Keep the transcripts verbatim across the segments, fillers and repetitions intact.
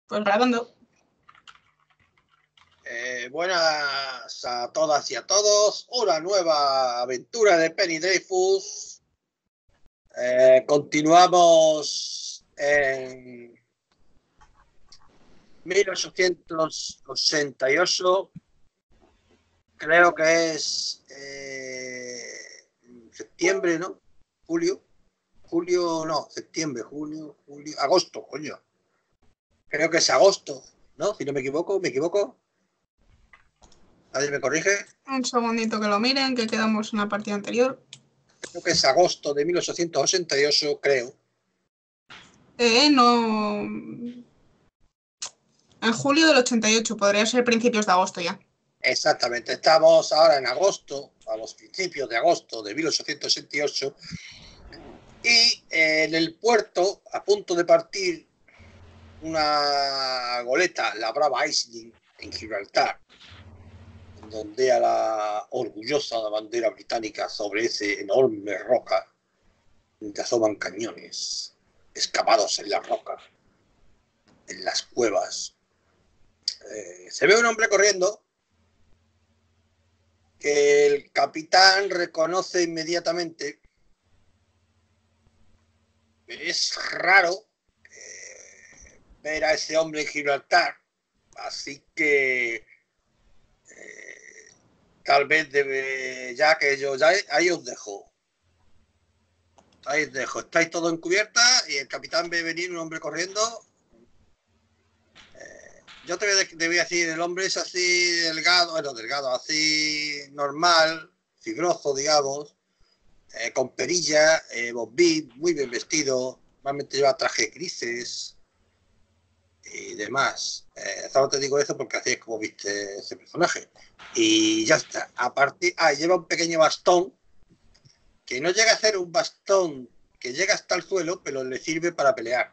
Pues grabando. Eh, buenas a todas y a todos. Una nueva aventura de Penny Dreadful. Eh, continuamos en mil ochocientos ochenta y ocho. Creo que es eh, septiembre, ¿no? Julio. Julio, no, septiembre, julio, julio, agosto, coño. Creo que es agosto, ¿no? Si no me equivoco, ¿me equivoco? ¿Nadie me corrige? Un segundito que lo miren, que quedamos en la partida anterior. Creo que es agosto de mil ochocientos ochenta y ocho, creo. Eh, no... En julio del ochenta y ocho, podría ser principios de agosto ya. Exactamente, estamos ahora en agosto, a los principios de agosto de mil ochocientos ochenta y ocho, y eh, en el puerto, a punto de partir una goleta, la Brava Aisling, en Gibraltar, donde ondea la orgullosa bandera británica sobre ese enorme roca, donde asoman cañones excavados en la roca, en las cuevas. Eh, se ve un hombre corriendo que el capitán reconoce inmediatamente. Es raro eh, ver a ese hombre en Gibraltar, así que eh, tal vez debe, ya que yo ya ahí os dejo. Ahí os dejo. Estáis todos en cubierta y el capitán ve venir un hombre corriendo. Eh, yo te voy, a, te voy a decir, el hombre es así delgado, bueno, delgado, así normal, fibroso, digamos. Eh, con perilla, eh, bombín, muy bien vestido, normalmente lleva trajes grises y demás. Eh, solo te digo eso porque así es como viste ese personaje. Y ya está. A partir, ah, lleva un pequeño bastón que no llega a ser un bastón que llega hasta el suelo, pero le sirve para pelear.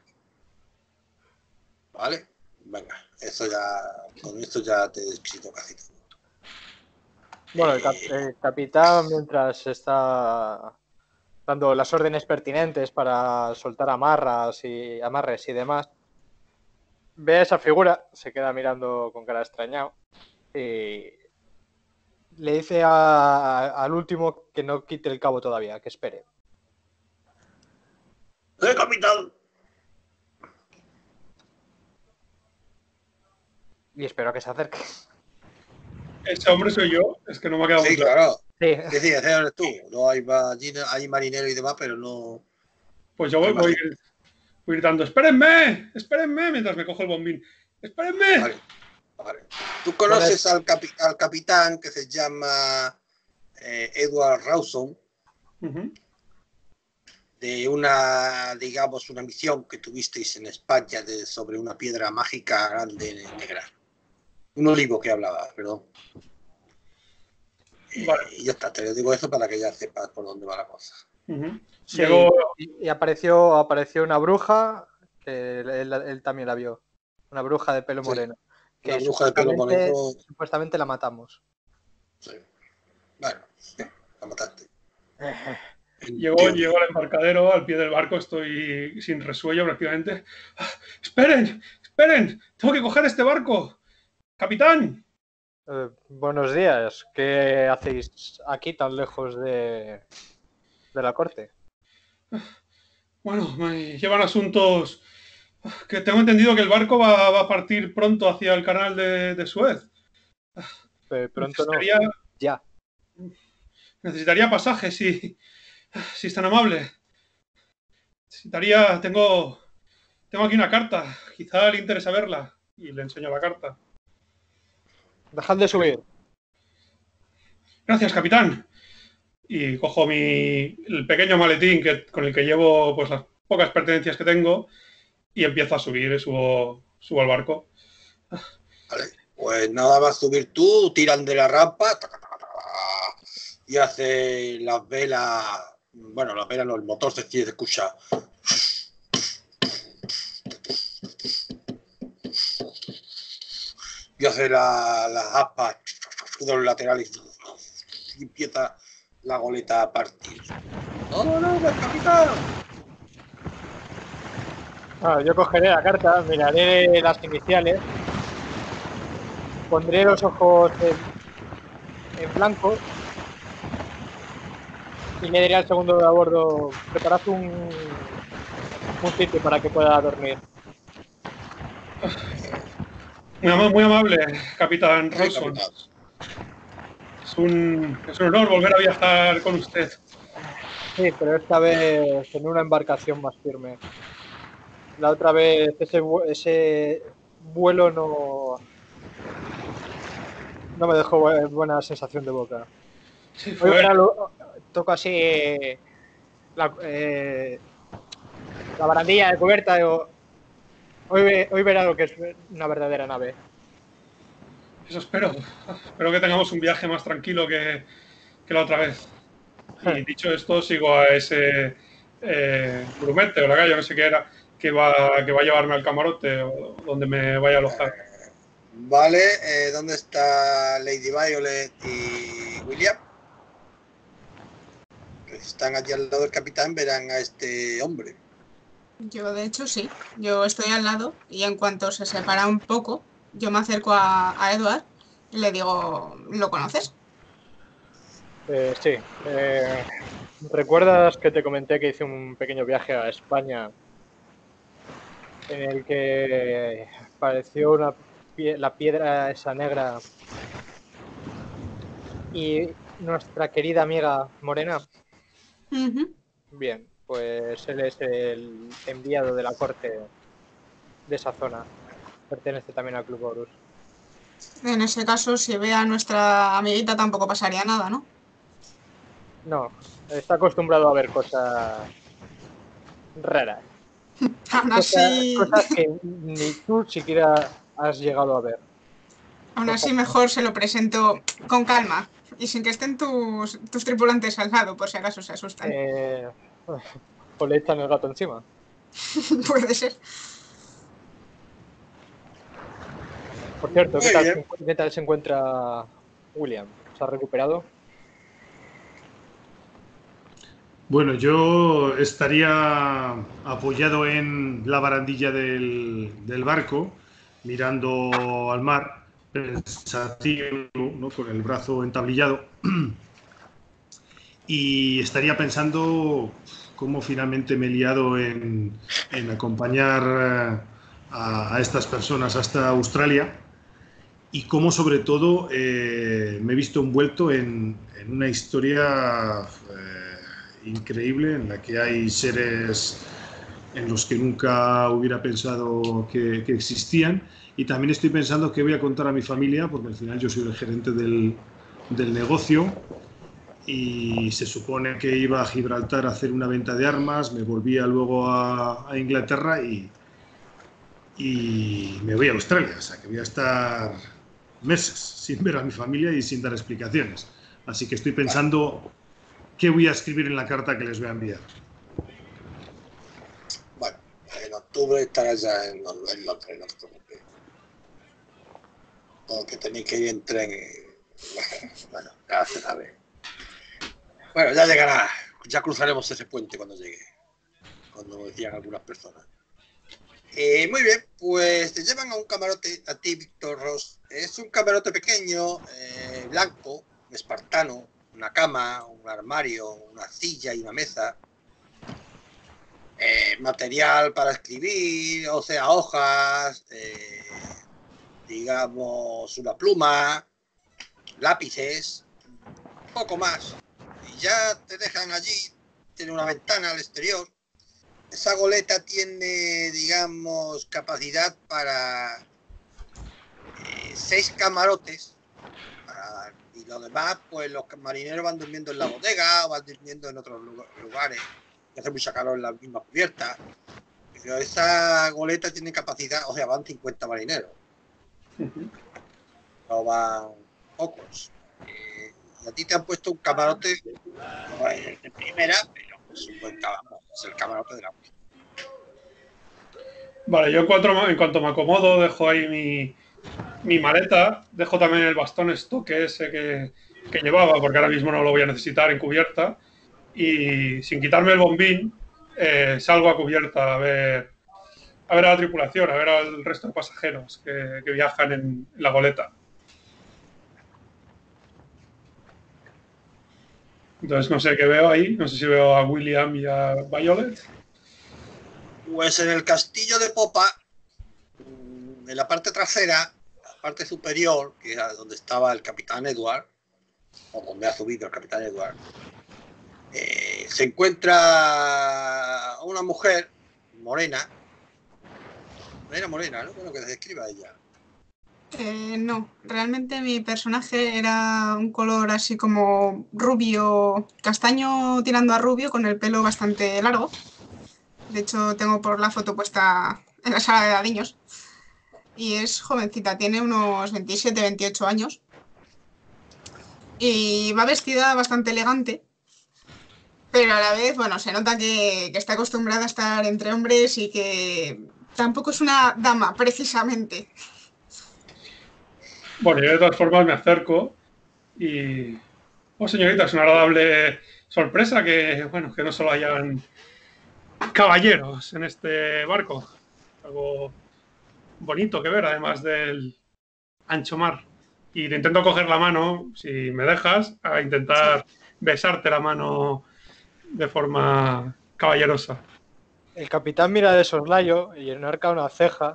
¿Vale? Venga, eso ya, con esto ya te he descrito casi todo. Bueno, el, cap el capitán, mientras está dando las órdenes pertinentes para soltar amarras y amarres y demás, ve a esa figura, se queda mirando con cara extrañado y le dice a, a, al último que no quite el cabo todavía, que espere. ¡Eh, capitán! Y espero a que se acerque. Ese hombre soy yo, es que no me ha quedado Sí, muy claro. claro. Sí, sí, ese eres tú. No hay, allí hay marinero y demás, pero no. Pues yo voy, voy, voy gritando: ¡espérenme! ¡Espérenme! Mientras me cojo el bombín. ¡Espérenme! Vale, vale. Tú conoces al, capi al capitán que se llama eh, Edward Rawson, uh-huh. de una, digamos, una misión que tuvisteis en España de, sobre una piedra mágica grande negra. Un olivo que hablaba, perdón. Vale. Eh, y ya está, te lo digo eso para que ya sepas por dónde va la cosa. Uh-huh. Sí, Llegó... y, y apareció, apareció una bruja, que él, él, él también la vio, una bruja de pelo sí, moreno. Que una bruja de pelo moreno. Supuestamente la matamos. Sí. Bueno, la mataste. Llegó, llegó al embarcadero, al pie del barco, estoy sin resuello prácticamente. ¡Ah, ¡esperen! ¡Esperen! ¡Tengo que coger este barco! ¡Capitán! Eh, buenos días. ¿Qué hacéis aquí tan lejos de, de la corte? Bueno, me llevan asuntos... Que tengo entendido que el barco va, va a partir pronto hacia el canal de, de Suez. Eh, pronto necesitaría, no, ya. Necesitaría pasajes, si, si es tan amable. Necesitaría... Tengo... Tengo aquí una carta. Quizá le interesa verla. Y le enseño la carta. Dejad de subir. Gracias, capitán. Y cojo mi el pequeño maletín que, con el que llevo pues las pocas pertenencias que tengo y empiezo a subir, subo, subo al barco. Vale, pues nada más subir tú, tiran de la rampa y hace las velas, bueno, las velas no, el motor se escucha. Y hace la, las aspas de los laterales y empieza la goleta a partir. ¡No, no, no, capitán! Ah, yo cogeré la carta, miraré las iniciales, pondré los ojos en, en blanco y le diré al segundo de a bordo, preparad un, un sitio para que pueda dormir. Muy, ama- muy amable, capitán Sí, Rolson. capitán. Es un, es un honor volver a viajar con usted. Sí, pero esta vez en una embarcación más firme. La otra vez ese, vu- ese vuelo no, no me dejó bu- buena sensación de boca. Sí, Hoy fue. verá lo- toco así la, eh, la barandilla de cubierta. Digo, hoy, ve- hoy verá lo que es una verdadera nave. Eso espero. Espero que tengamos un viaje más tranquilo que, que la otra vez. Y dicho esto, sigo a ese eh, grumete o lacayo, no sé qué era, que va, que va a llevarme al camarote o donde me vaya a alojar. Vale, eh, ¿dónde está Lady Violet y William? Que si están allí al lado del capitán, verán a este hombre. Yo, de hecho, sí. Yo estoy al lado y en cuanto se separa un poco, yo me acerco a, a Edward y le digo, ¿lo conoces? Eh, sí. Eh, ¿recuerdas que te comenté que hice un pequeño viaje a España en el que apareció una pie- la piedra esa negra y nuestra querida amiga Morena? Ujú. Bien, pues él es el enviado de la corte de esa zona. Pertenece también al Club Horus. En ese caso, si ve a nuestra amiguita tampoco pasaría nada, ¿no? No, está acostumbrado a ver cosas raras. Aún Cosas, así, cosas que ni tú siquiera has llegado a ver. aún Cosas, así mejor se lo presento con calma y sin que estén tus, tus tripulantes al lado, por si acaso se asustan. eh, o le echan el gato encima. Puede ser. Por cierto, ¿qué Muy tal, bien. ¿qué tal se encuentra William? ¿Se ha recuperado? Bueno, yo estaría apoyado en la barandilla del, del barco, mirando al mar, pensativo, ¿no? Con el brazo entablillado, y estaría pensando cómo finalmente me he liado en, en acompañar eh, a, a estas personas hasta Australia y cómo sobre todo eh, me he visto envuelto en, en una historia eh, increíble en la que hay seres en los que nunca hubiera pensado que, que existían, y también estoy pensando qué voy a contar a mi familia, porque al final yo soy el gerente del, del negocio y se supone que iba a Gibraltar a hacer una venta de armas, me volvía luego a, a Inglaterra y, y me voy a Australia, o sea que voy a estar meses sin ver a mi familia y sin dar explicaciones. Así que estoy pensando qué voy a escribir en la carta que les voy a enviar. Bueno, en octubre estarás ya en, en Londres, no te preocupes. Porque tenéis que ir en tren y... Bueno, ya se sabe. Bueno, ya llegará. Ya cruzaremos ese puente cuando llegue. Cuando decían algunas personas. Eh, muy bien, pues te llevan a un camarote, a ti, Víctor Ross. Es un camarote pequeño, eh, blanco, espartano, una cama, un armario, una silla y una mesa. Eh, material para escribir, o sea, hojas, eh, digamos, una pluma, lápices, poco más. Y ya te dejan allí, tiene una ventana al exterior. Esa goleta tiene, digamos, capacidad para eh, seis camarotes. Para, y lo demás, pues los marineros van durmiendo en la bodega o van durmiendo en otros lugares. Y hace mucha calor en la misma cubierta. Pero esa goleta tiene capacidad, o sea, van cincuenta marineros. No van pocos. Eh, y a ti te han puesto un camarote, no es de primera, pero es un buen camarote. Es el camarote de la música. Vale, yo en cuanto, en cuanto me acomodo, dejo ahí mi, mi maleta, dejo también el bastón estoque ese que, que llevaba, porque ahora mismo no lo voy a necesitar en cubierta, y sin quitarme el bombín, eh, salgo a cubierta a ver, a ver a la tripulación, a ver al resto de pasajeros que, que viajan en, en la goleta. Entonces no sé qué veo ahí, no sé si veo a William y a Violet. Pues en el castillo de popa, en la parte trasera, la parte superior, que era donde estaba el capitán Edward, o donde ha subido el capitán Edward, eh, se encuentra una mujer morena, era morena, ¿no? Bueno, que se describa ella. Eh, no, realmente mi personaje era un color así como rubio, castaño tirando a rubio, con el pelo bastante largo. De hecho, tengo por la foto puesta en la sala de niños. Y es jovencita, tiene unos veintisiete, veintiocho años. Y va vestida bastante elegante. Pero a la vez, bueno, se nota que, que está acostumbrada a estar entre hombres y que tampoco es una dama, precisamente. Bueno, yo de todas formas me acerco y... Oh, señorita, es una agradable sorpresa que, bueno, que no solo hayan caballeros en este barco. Algo bonito que ver, además del ancho mar. Y te intento coger la mano, si me dejas, a intentar besarte la mano de forma caballerosa. El capitán mira de soslayo y enarca una ceja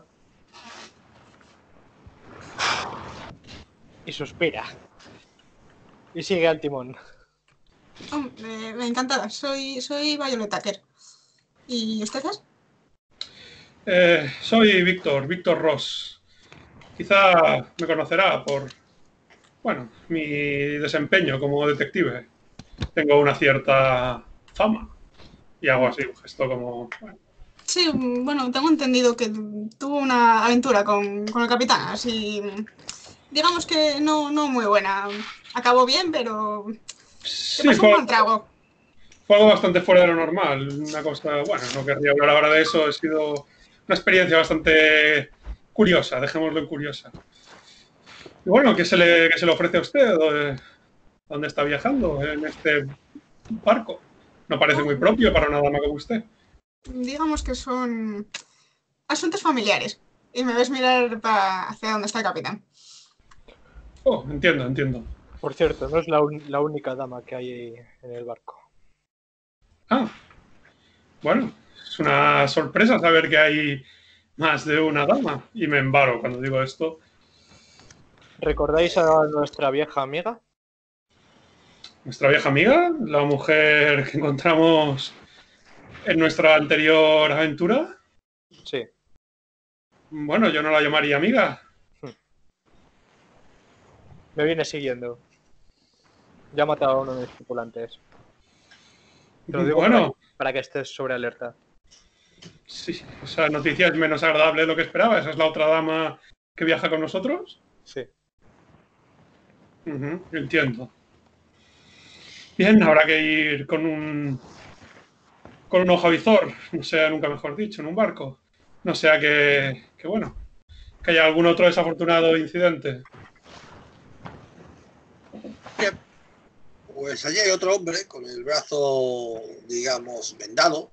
y suspira. Y sigue al timón. Oh, eh, encantada, soy, soy Violet Tucker. ¿Y usted es? Eh, soy Víctor, Víctor Ross. Quizá me conocerá por, bueno, mi desempeño como detective. Tengo una cierta fama. Y hago así, un gesto como... Bueno. Sí, bueno, tengo entendido que tuvo una aventura con, con el capitán, así... Digamos que no, no muy buena. Acabó bien, pero... Se Sí, pasó fue, un buen trago. fue algo bastante fuera de lo normal. Una cosa, bueno, no querría hablar ahora de eso. Ha sido una experiencia bastante curiosa, dejémoslo en curiosa. Y bueno, ¿qué se le, qué se le ofrece a usted? ¿Dónde está viajando en este barco? No parece muy propio para una dama como usted. Digamos que son asuntos familiares. Y me ves mirar para hacia donde está el capitán. Oh, entiendo, entiendo. Por cierto, no es la, un- la única dama que hay en el barco. Ah, bueno, es una sorpresa saber que hay más de una dama. Y me embaro cuando digo esto. ¿Recordáis a nuestra vieja amiga? Nuestra vieja amiga, la mujer que encontramos en nuestra anterior aventura. Sí. Bueno, yo no la llamaría amiga. Me viene siguiendo. Ya ha matado a uno de mis tripulantes. Te lo digo Bueno, para, para que estés sobre alerta. sí, esa noticia es menos agradable de lo que esperaba. ¿Esa es la otra dama que viaja con nosotros? Sí. Uh-huh, entiendo. Bien, habrá que ir con un con un ojo avizor, no sea nunca mejor dicho, en un barco. No sea que, que bueno, que haya algún otro desafortunado incidente. Bien. Pues allí hay otro hombre con el brazo, digamos, vendado,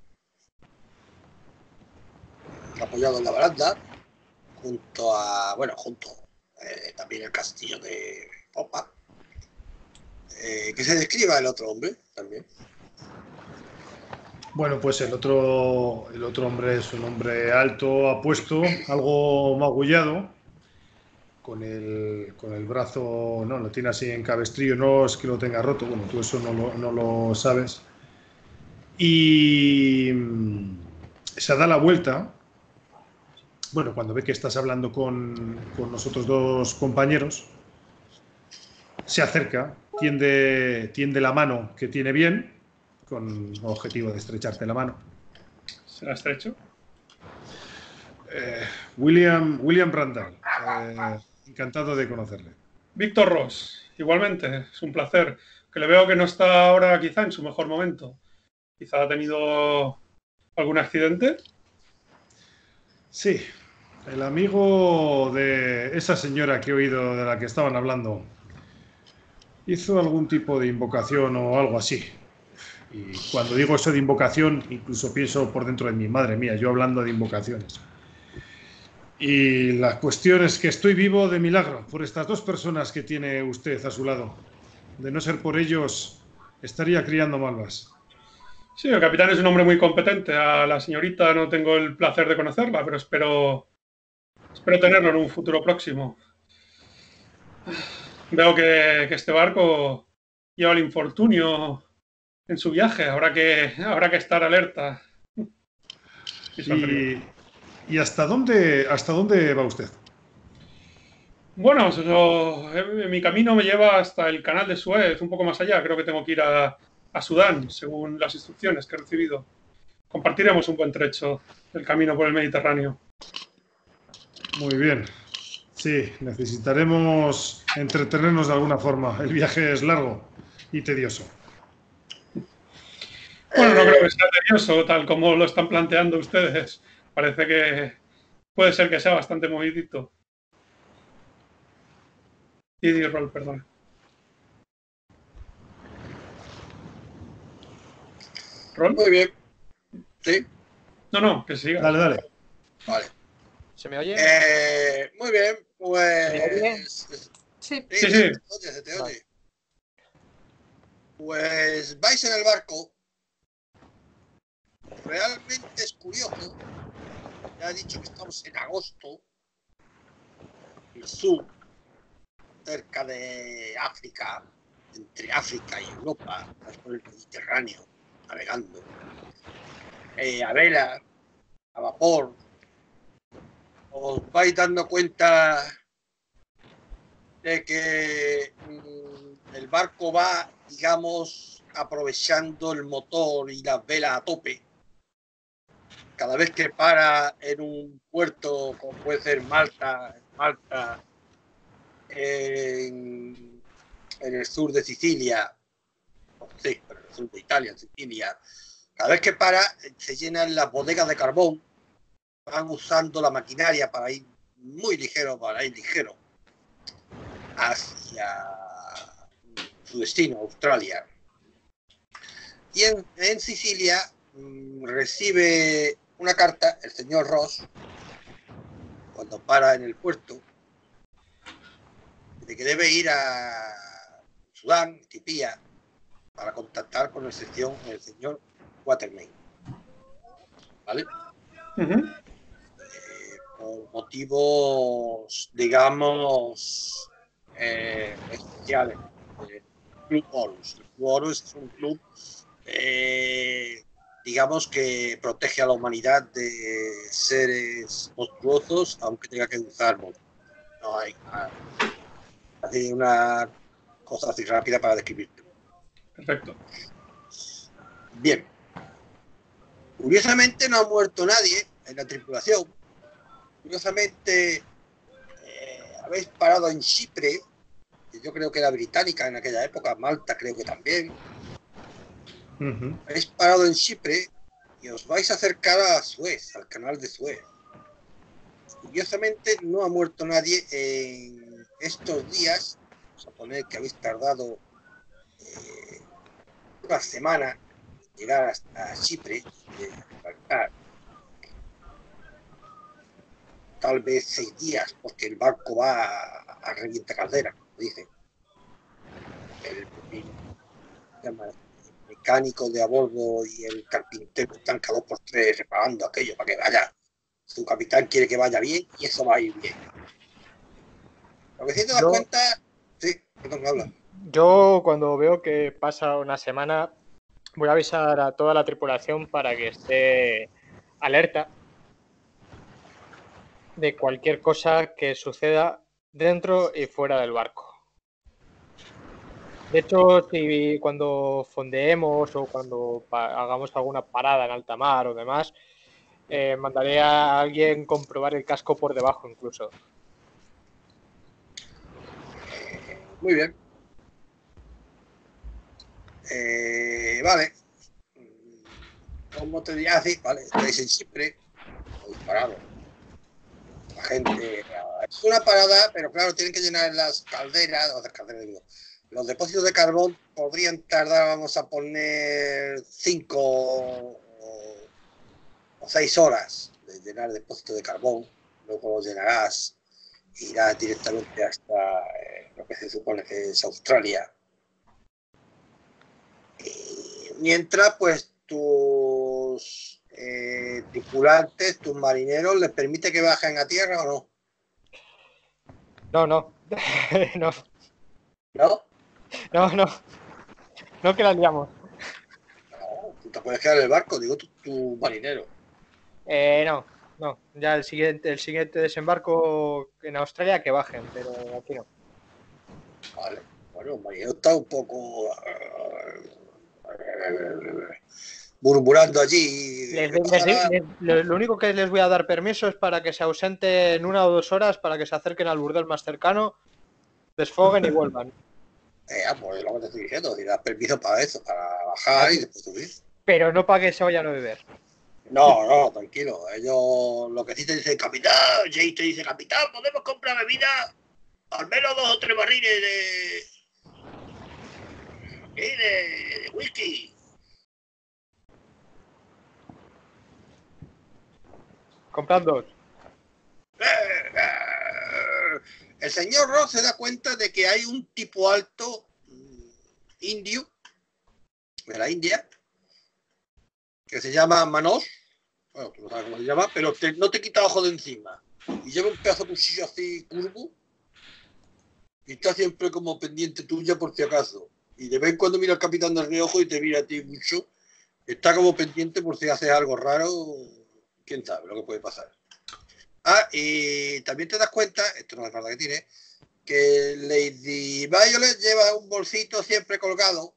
apoyado en la baranda, junto a, bueno, junto eh, también el castillo de popa. Eh, que se describa el otro hombre también. Bueno, pues el otro, el otro hombre es un hombre alto, apuesto, algo magullado, con el, con el brazo, no, lo tiene así en cabestrillo, no es que lo tenga roto, bueno, tú eso no lo, no lo sabes. Y mm, se da la vuelta, bueno, cuando ve que estás hablando con, con los otros dos compañeros, se acerca, tiende, tiende la mano que tiene bien, con el objetivo de estrecharte la mano. ¿Se la estrecho? Eh, William, William Randall, eh, encantado de conocerle. Víctor Ross, igualmente, es un placer. Que le veo que no está ahora quizá en su mejor momento. Quizá ha tenido algún accidente. Sí, el amigo de esa señora que he oído de la que estaban hablando hizo algún tipo de invocación o algo así. Y cuando digo eso de invocación, incluso pienso por dentro de mí, madre mía, yo hablando de invocaciones. Y la cuestión es que estoy vivo de milagro por estas dos personas que tiene usted a su lado. De no ser por ellos, estaría criando malvas. Sí, el capitán es un hombre muy competente. A la señorita no tengo el placer de conocerla, pero espero, espero tenerlo en un futuro próximo. Veo que, que este barco lleva el infortunio en su viaje. Habrá que, habrá que estar alerta. Y sonríe. ¿Y, y hasta dónde, hasta dónde va usted? Bueno, eso, eh, mi camino me lleva hasta el canal de Suez, un poco más allá. Creo que tengo que ir a, a Sudán, según las instrucciones que he recibido. Compartiremos un buen trecho del camino por el Mediterráneo. Muy bien. Sí, necesitaremos entretenernos de alguna forma. El viaje es largo y tedioso. Bueno, no creo que sea tedioso, tal como lo están planteando ustedes. Parece que puede ser que sea bastante movidito. Y roll, perdón. ¿Roll? Muy bien. Sí. No, no, que siga. Dale, dale. Vale. ¿Se me oye? Eh, muy bien, pues. ¿Me oye? Sí. Sí, Sí, sí, sí. se te oye, se te oye. Pues vais en el barco. Realmente es curioso. Ya he dicho que estamos en agosto. El sur, cerca de África, entre África y Europa, por el Mediterráneo, navegando. Eh, a vela, a vapor. Os vais dando cuenta de que mmm, el barco va, digamos, aprovechando el motor y las velas a tope. Cada vez que para en un puerto, como puede ser Malta, Malta en, en el sur de Sicilia, sí, pero en el sur de Italia, en Sicilia, cada vez que para se llenan las bodegas de carbón, van usando la maquinaria para ir muy ligero, para ir ligero hacia su destino, Australia. Y en, en Sicilia mmm, recibe una carta el señor Ross cuando para en el puerto de que debe ir a Sudán, Etiopía, para contactar con el, sección, el señor Quatermain, ¿vale? Uh-huh. Eh, por motivos, digamos, eh, especiales. Eh, Club Horus. El Club Horus es un club, eh, digamos, que protege a la humanidad de seres monstruosos, aunque tenga que usar monstruos. No hay así una cosa así rápida para describirte. Perfecto. Bien. Curiosamente no ha muerto nadie en la tripulación. Curiosamente eh, habéis parado en Chipre, que yo creo que era británica en aquella época, Malta creo que también. Uh-huh. Habéis parado en Chipre y os vais a acercar a Suez, al canal de Suez. Curiosamente no ha muerto nadie en estos días. Vamos a poner que habéis tardado eh, una semana en llegar hasta Chipre, eh, tal vez seis días, porque el barco va a, a revienta caldera, como dicen. El, el, el mecánico de a bordo y el carpintero están cada dos por tres reparando aquello para que vaya. Su capitán quiere que vaya bien y eso va a ir bien. Lo que sí te das Yo... cuenta, sí, perdón, habla. Yo cuando veo que pasa una semana voy a avisar a toda la tripulación para que esté alerta de cualquier cosa que suceda dentro y fuera del barco. De hecho, si cuando fondeemos o cuando hagamos alguna parada en alta mar o demás, eh, mandaré a alguien comprobar el casco por debajo incluso. Muy bien. Eh, vale. ¿Cómo te diría así? Vale, estáis en Chipre, habéis parado. La gente, es una parada, pero claro, tienen que llenar las calderas, o las calderas, digo, los depósitos de carbón podrían tardar, vamos a poner, cinco o, o seis horas de llenar el depósito de carbón. luego lo llenarás, irás directamente hasta eh, lo que se supone que es Australia. Y mientras, pues tus eh, tripulantes, tus marineros, ¿les permite que bajen a tierra o no? No, no. no, ¿No? no, no. No que la liamos. No, tú te puedes quedar en el barco, digo tu, tu marinero. Eh, no, no. Ya el siguiente, el siguiente desembarco en Australia que bajen, pero aquí no. Vale, bueno, el marinero está un poco murmurando allí. Les- ¿Qué les- pasará? les- lo lo único que les voy a dar permiso es para que se ausenten una o dos horas para que se acerquen al burdel más cercano, desfoguen y vuelvan. Eh, ah, pues lo que te estoy diciendo, si das permiso para eso, para bajar y después subir. Pero no para que se vayan a beber. No, no, tranquilo. Ellos lo que sí te dicen, capitán, Jay te dice, capitán, podemos comprar bebida, al menos dos o tres barriles de. ¿Qué? De, de whisky. Compran dos. El señor Ross se da cuenta de que hay un tipo alto mm, indio de la India que se llama Manoj. Bueno, tú no sabes cómo se llama, pero te, no te quita ojo de encima. Y lleva un pedazo de cuchillo así curvo y está siempre como pendiente tuya por si acaso. Y de vez en cuando mira al capitán del reojo y te mira a ti mucho. Está como pendiente por si haces algo raro. Quién sabe lo que puede pasar. Ah, y también te das cuenta, esto no es verdad que tiene, que Lady Violet lleva un bolsito siempre colgado.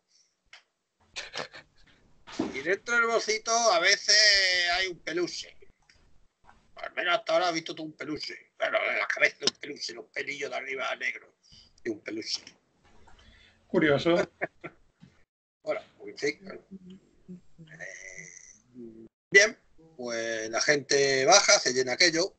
Y dentro del bolsito a veces hay un peluche. Al menos hasta ahora has visto tú un peluche. Bueno, en la cabeza de un peluche, los pelillos de arriba negros de un peluche. Curioso. Bueno, pues sí. Bueno. Eh, bien, pues la gente baja, se llena aquello.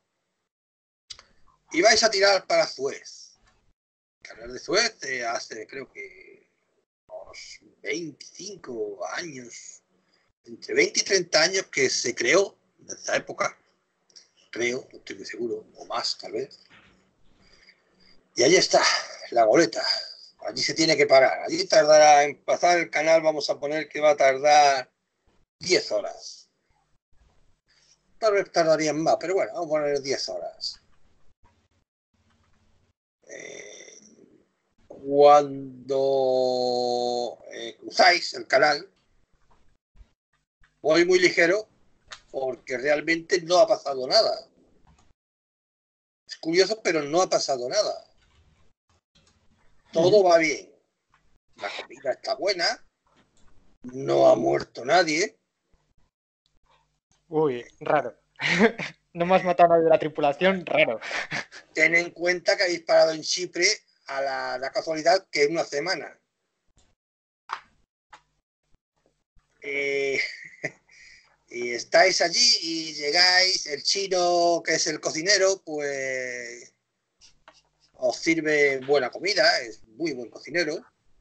Y vais a tirar para Suez. El canal de Suez eh, hace, creo que, unos veinticinco años, entre veinte y treinta años que se creó en esa época. Creo, no estoy muy seguro, o más tal vez. Y ahí está, la goleta. Allí se tiene que parar. Allí tardará en pasar el canal, vamos a poner que va a tardar diez horas. Tal vez tardarían más, pero bueno, vamos a poner diez horas. Eh, cuando eh, cruzáis el canal, voy muy ligero porque realmente no ha pasado nada. Es curioso, pero no ha pasado nada. Todo va bien. La comida está buena. No ha muerto nadie. Uy, raro. No me has matado a nadie de la tripulación, raro. Ten en cuenta que habéis parado en Chipre a la, la casualidad que es una semana. Eh, y estáis allí y llegáis, el chino que es el cocinero, pues os sirve buena comida, es muy buen cocinero.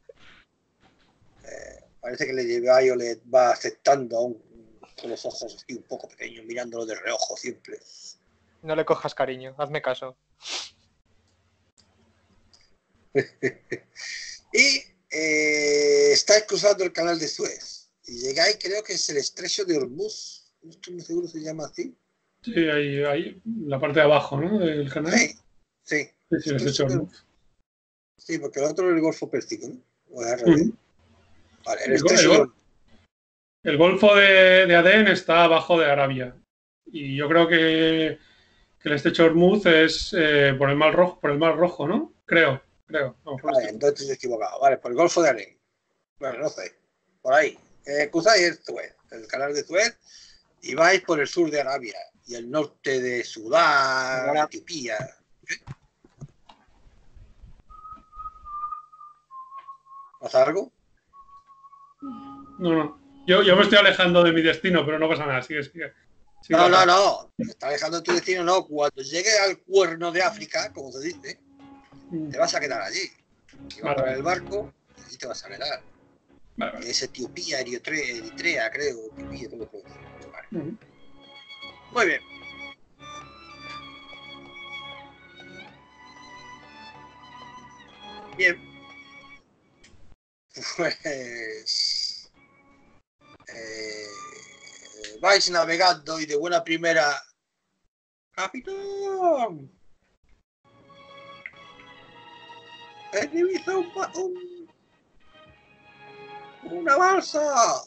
Eh, parece que Lady Violet va aceptando aún con los ojos así un poco pequeños, mirándolo de reojo siempre. No le cojas cariño, hazme caso. Y eh, estáis cruzando el canal de Suez y llegáis, creo que es el estrecho de Hormuz, no estoy muy seguro si se llama así. Sí, ahí, ahí, la parte de abajo, ¿no? Del canal. Sí, sí. Sí, sí, les he hecho, ¿no? Sí, porque el otro es el Golfo Pérsico, ¿no? O es al revés. Uh-huh. Vale, el El, estrecho el, de gol- Hormuz. el Golfo de, de Adén está abajo de Arabia. Y yo creo que, que el estrecho de Hormuz es eh, por el mar rojo, por el mar rojo, ¿no? Creo, creo. A lo mejor Vale, estoy- entonces estoy equivocado. Vale, por el Golfo de Adén. Bueno, no sé. Por ahí. Eh, cruzáis el Suez, el canal de Suez, y vais por el sur de Arabia y el norte de Sudán, Ahora- Etiopía. ¿Eh? ¿Pasa algo? No, no. Yo, yo me estoy alejando de mi destino, pero no pasa nada. Sigue, sigue. sigue No, no, atrás. no. Te está dejando tu destino, no. Cuando llegue al cuerno de África, como se dice, Mm, te vas a quedar allí. Y vas Vale. a parar el barco y allí te vas a quedar. Vale, vale. Es Etiopía, Eritrea, Eritrea creo. Etiopía, todo eso. Vale. Ujú. Muy bien. Bien. Pues... Eh, vais navegando y de buena primera... ¡Capitán! ¡He visto un, un, una balsa!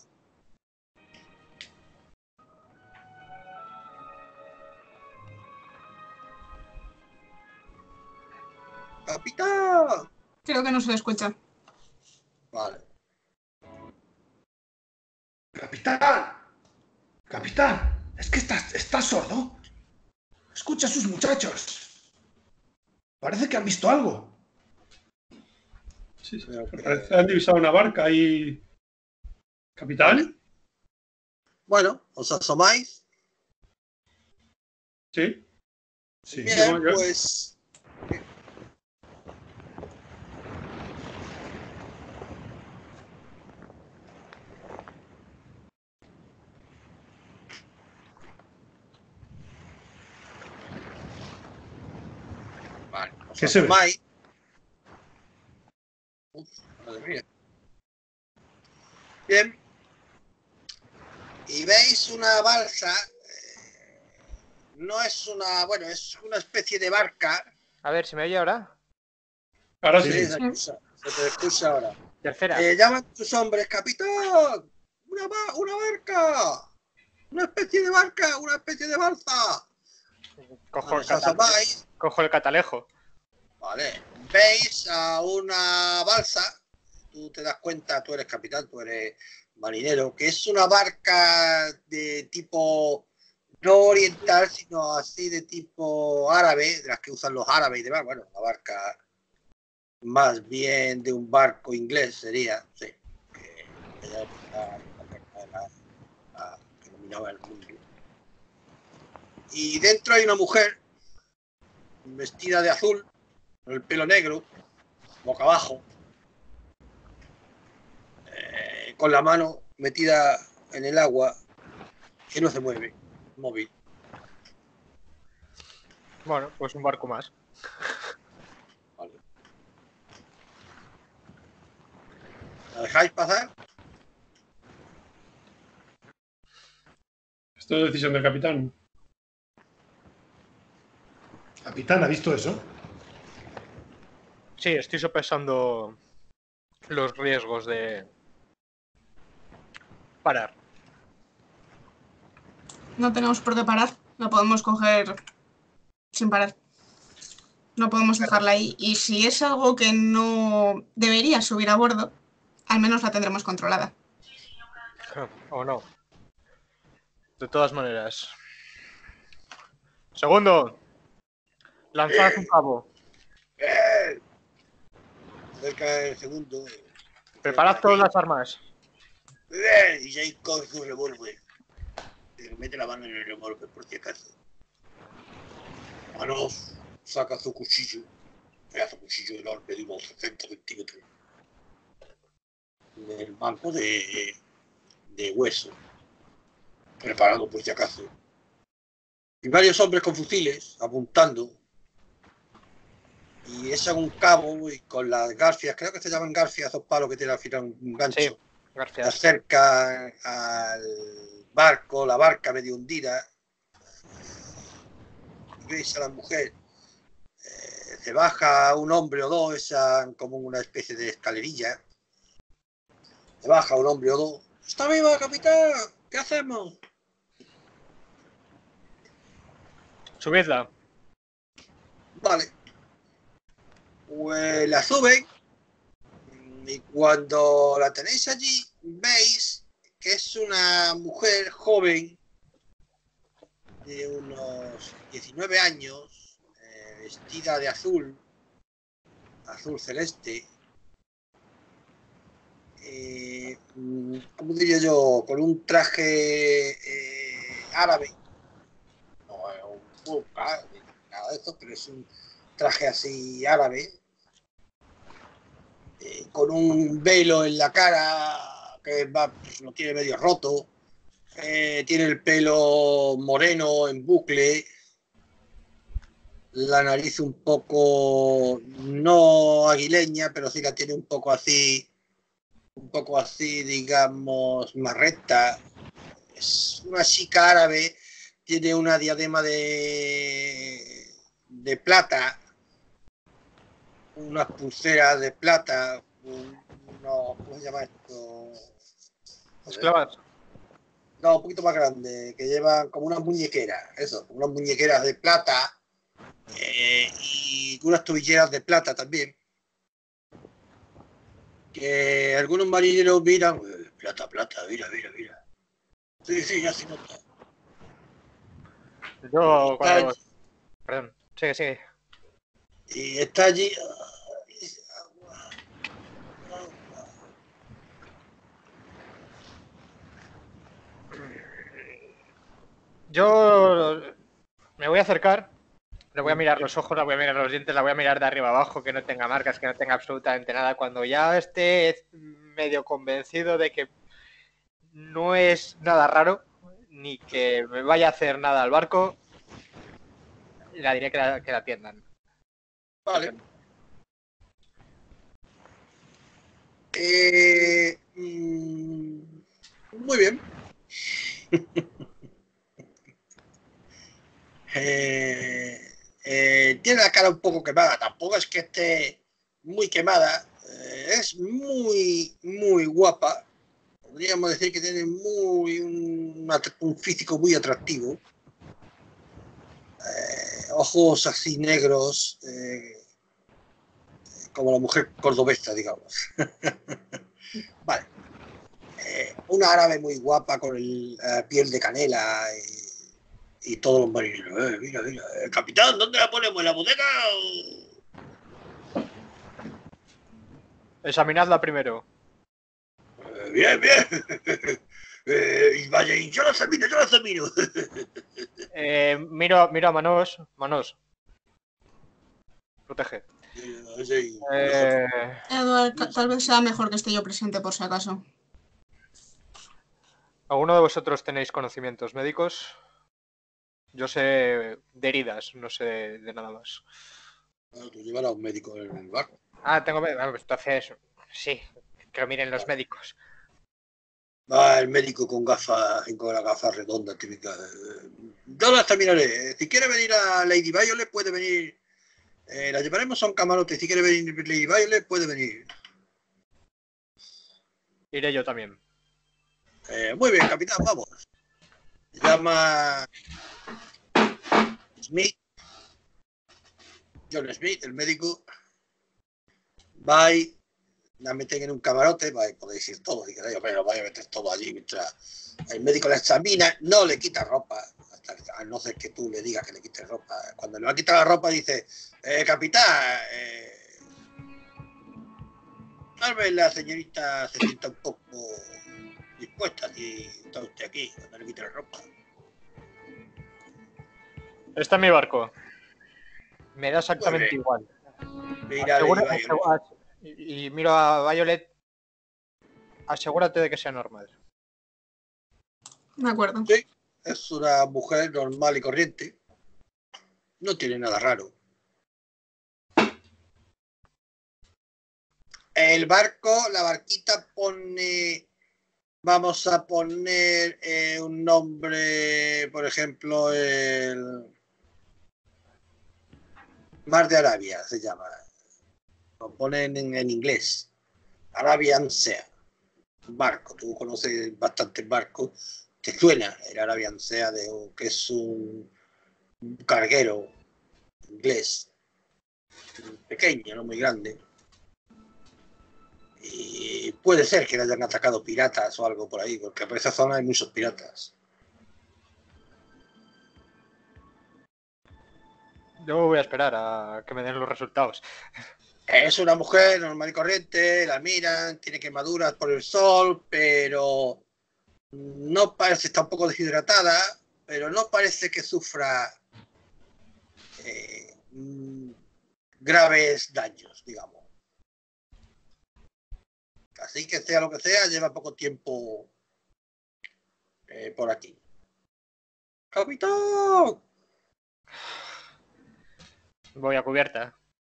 ¡Capitán! Creo que no se le escucha. Vale. ¡Capitán! ¡Capitán! ¿Es que estás, estás sordo? Escucha a sus muchachos. Parece que han visto algo. Sí, sí. Creo que- Parece que han divisado una barca ahí. ¿Capitán? Bueno, os asomáis. Sí. Sí. Bien, Yo- yo- pues... Vale, os ¿Qué se ve? asomáis. Uf, madre mía. Bien. Y veis una balsa. eh, no es una... Bueno, es una especie de barca. A ver, ¿se me oye ahora? Ahora Sí. sí. Se te escucha, se te escucha ahora. Tercera. Eh, llaman tus hombres, capitán. Una, ba- una barca. Una especie de barca, una especie de balsa. Cojo el, Os cata- asomáis. cojo el catalejo. Vale. Veis a una balsa. Tú te das cuenta, tú eres capitán, tú eres marinero, que es una barca de tipo no oriental, sino así de tipo árabe, de las que usan los árabes y demás. Bueno, una barca más bien de un barco inglés sería, sí. Que, que ya la- la- la- la- que dominaba el mundo. Y dentro hay una mujer vestida de azul, con el pelo negro, boca abajo, eh, con la mano metida en el agua, que no se mueve, móvil. Bueno, pues un barco más. Vale. ¿La dejáis pasar? Esto es decisión del capitán. Capitán, ¿ha visto eso? Sí, estoy sopesando los riesgos de parar. No tenemos por qué parar. La podemos coger sin parar. No podemos dejarla ahí. Y si es algo que no debería subir a bordo, al menos la tendremos controlada. ¿O no? De todas maneras. Segundo. Lanzad un cabo. ¡Eh! Cerca del segundo. Preparad todas las armas. ¡Eh! Y ya coge su revólver. Le mete la mano en el revólver por si acaso. Manos, saca su cuchillo. Pedazo de cuchillo enorme de unos sesenta centímetros. Del banco de, de hueso. Preparado por si acaso. Y varios hombres con fusiles apuntando. Y echan un cabo y con las garfias, creo que se llaman garfias, esos palos que tienen al final un gancho. Sí, Se gracias. acercan al barco, la barca medio hundida. Y veis a la mujer. Eh, se baja un hombre o dos, echan como una especie de escalerilla. Se baja un hombre o dos. ¡Está viva, capitán! ¿Qué hacemos? Subidla. Vale. Pues la suben. Y cuando la tenéis allí, veis que es una mujer joven de unos diecinueve años, eh, vestida de azul, azul celeste, eh, ¿cómo diría yo? Con un traje eh, árabe, no es un burka, nada de esto, pero es un traje así árabe, eh, con un velo en la cara que va, lo tiene medio roto. Eh, tiene el pelo moreno en bucle. la nariz un poco, no aguileña, pero sí la tiene un poco así, un poco así, digamos, más recta. Es una chica árabe, tiene una diadema de, de plata, unas pulseras de plata, un, no, ¿cómo se llama esto? Esclavas. No, un poquito más grande, que llevan como unas muñequeras, eso, unas muñequeras de plata eh, y unas tobilleras de plata también. Que algunos marineros miran, eh, plata, plata, mira, mira, mira. Sí, sí, ya se nota. Yo Está cuando... allí, Perdón, sigue, sigue. y está allí. Yo me voy a acercar, le voy a mirar los ojos, le voy a mirar los dientes, la voy a mirar de arriba abajo, que no tenga marcas, que no tenga absolutamente nada. Cuando ya esté medio convencido de que no es nada raro, ni que me vaya a hacer nada al barco, la diré que la, que la atiendan. Vale. Eh, mm, muy bien. eh, eh, tiene la cara un poco quemada, tampoco es que esté muy quemada, eh, es muy, muy guapa. Podríamos decir que tiene muy un, un físico muy atractivo. Eh, ojos así negros, eh, como la mujer cordobesa, digamos. Vale. Eh, una árabe muy guapa con el, eh, piel de canela y, y todos los marineros. Eh, mira, mira. Eh, capitán, ¿dónde la ponemos? ¿En la bodega o...? Examinadla primero. Eh, bien, bien. eh, y vaya, y yo la examino, yo la examino. Eh, miro, miro a Manos. Manos. Protege. Sí, Eh, Edward, ca- tal vez sea mejor que esté yo presente por si acaso. ¿Alguno de vosotros tenéis conocimientos médicos? Yo sé de heridas, no sé de, de nada más. bueno, tú llevarás a un médico en el barco. Ah, tengo... Bueno, pues entonces, sí, que lo miren los Vale. médicos. Va el médico con gafas, con la gafa redonda típica. Yo la examinaré. Si quiere venir a Lady Violet, puede venir. Eh, la llevaremos a un camarote. Si quiere venir Lady Violet, puede venir. Iré yo también. Eh, muy bien, capitán, vamos. Se llama Smith. John Smith, el médico. Va y la meten en un camarote. Va y podéis ir todos. Y queréis, pero vais a meter todo allí mientras el médico la examina. No le quita ropa. A no ser que tú le digas que le quite ropa. Cuando le va a quitar la ropa, dice: eh, capitán, eh, tal vez la señorita se sienta un poco dispuesta si está usted aquí, cuando le quite la ropa. Está en mi barco. Me da Muy exactamente bien. igual. Mira, Asegura- Lady Violet. asegu- y, y miro a Violet. Asegúrate de que sea normal. De acuerdo. Sí, es una mujer normal y corriente. No tiene nada raro. El barco, la barquita pone... Vamos a poner eh, un nombre, por ejemplo, el Mar de Arabia se llama. Lo ponen en, en inglés. Arabian Sea. Barco. Tú conoces bastantes barcos. Te suena el Arabian Sea, de, que es un, un carguero inglés. Pequeño, no muy grande. Y puede ser que le hayan atacado piratas o algo por ahí, porque por esa zona hay muchos piratas. Yo voy a esperar a que me den los resultados. Es una mujer normal y corriente, la miran, tiene quemaduras por el sol, pero no parece, está un poco deshidratada, pero no parece que sufra eh, graves daños, digamos. Así que sea lo que sea, lleva poco tiempo eh, por aquí. ¡Capitán! Voy a cubierta.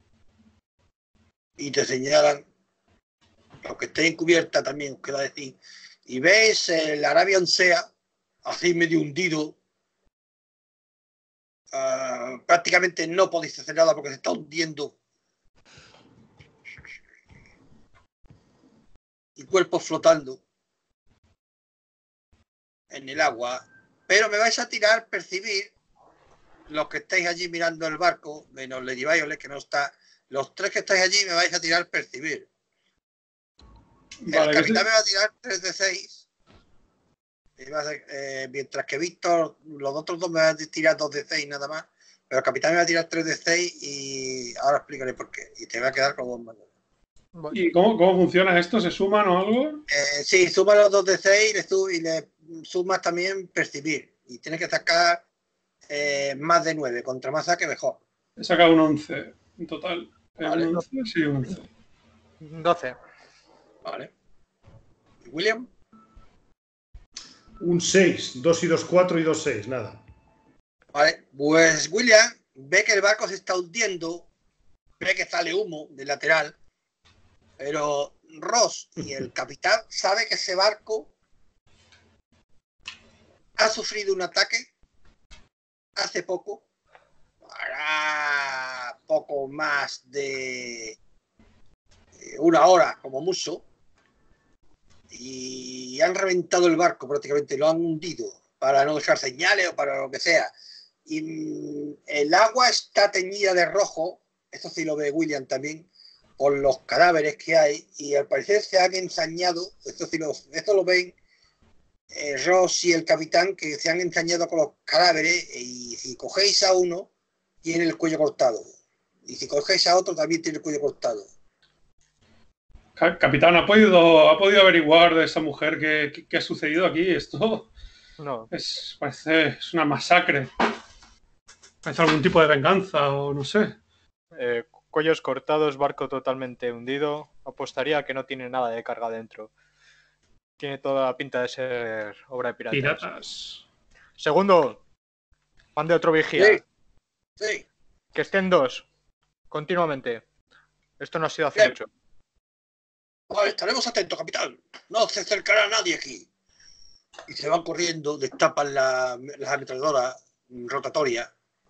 Y te señalan, los que estéis en cubierta también os queda decir, y ves el Arabian Sea, así medio hundido. Uh, prácticamente no podéis hacer nada porque se está hundiendo. Y cuerpos flotando en el agua. Pero me vais a tirar percibir, los que estáis allí mirando el barco, menos Lady Violet, que no está, los tres que estáis allí me vais a tirar percibir. Vale, el capitán me va a tirar tres de seis. Eh, mientras que Víctor, los otros dos me van a tirar dos de seis nada más. Pero el capitán me va a tirar tres de seis y ahora explicaré por qué. Y te va a quedar con dos manos. ¿Y cómo, cómo funciona esto? ¿Se suman o algo? Eh, sí, suma los dos de seis y le, sub, y le sumas también percibir. Y tienes que sacar eh, más de nueve. Contra más saque, mejor. He sacado un once en total. Vale. ¿Un once? Sí, un once. doce. Vale. ¿Y William? Un seis. dos y dos, cuatro y dos, seis. Nada. Vale. Pues William ve que el barco se está hundiendo. Ve que sale humo del lateral. Pero Ross y el capitán sabe que ese barco ha sufrido un ataque hace poco, hará poco más de una hora como mucho, y han reventado el barco prácticamente, lo han hundido para no dejar señales o para lo que sea. Y el agua está teñida de rojo, esto sí lo ve William también, por los cadáveres que hay, y al parecer se han ensañado, esto, sí lo, esto lo ven eh, Ross y el capitán, que se han ensañado con los cadáveres, y si cogéis a uno, tiene el cuello cortado, y si cogéis a otro, también tiene el cuello cortado. Capitán, ¿ha podido, ¿ha podido averiguar de esa mujer qué, qué, qué ha sucedido aquí? Esto no. es, parece es una masacre. Parece algún tipo de venganza o no sé. Eh, Cuellos cortados, barco totalmente hundido. Apostaría a que no tiene nada de carga dentro. Tiene toda la pinta de ser obra de piratas. Piratas. Segundo, mande otro vigía. Sí, sí. Que estén dos. Continuamente. Esto no ha sido hace Bien. mucho. Vale, estaremos atentos, capitán. No se acercará nadie aquí. Y se van corriendo, destapan la, las ametralladoras rotatorias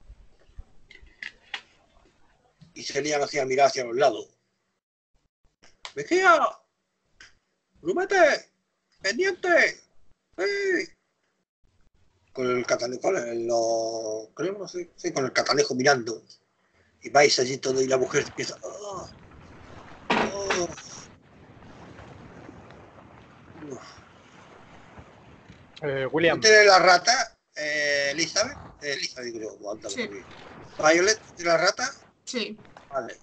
y se lían hacia mirar hacia los lados. ¡Vigía! ¡Grumete! ¡Pendiente! ¡Sí! Con el catalejo, con el, lo, creo, no sé, sí, con el catalejo mirando. Y vais allí todo y la mujer empieza... ¡Oh! ¡Oh! Eh, William. ¿Tiene la rata, eh, Elizabeth? Eh, Elizabeth, digo yo. Anda, Sí. ¿Violet tiene la rata? Sí. Vale.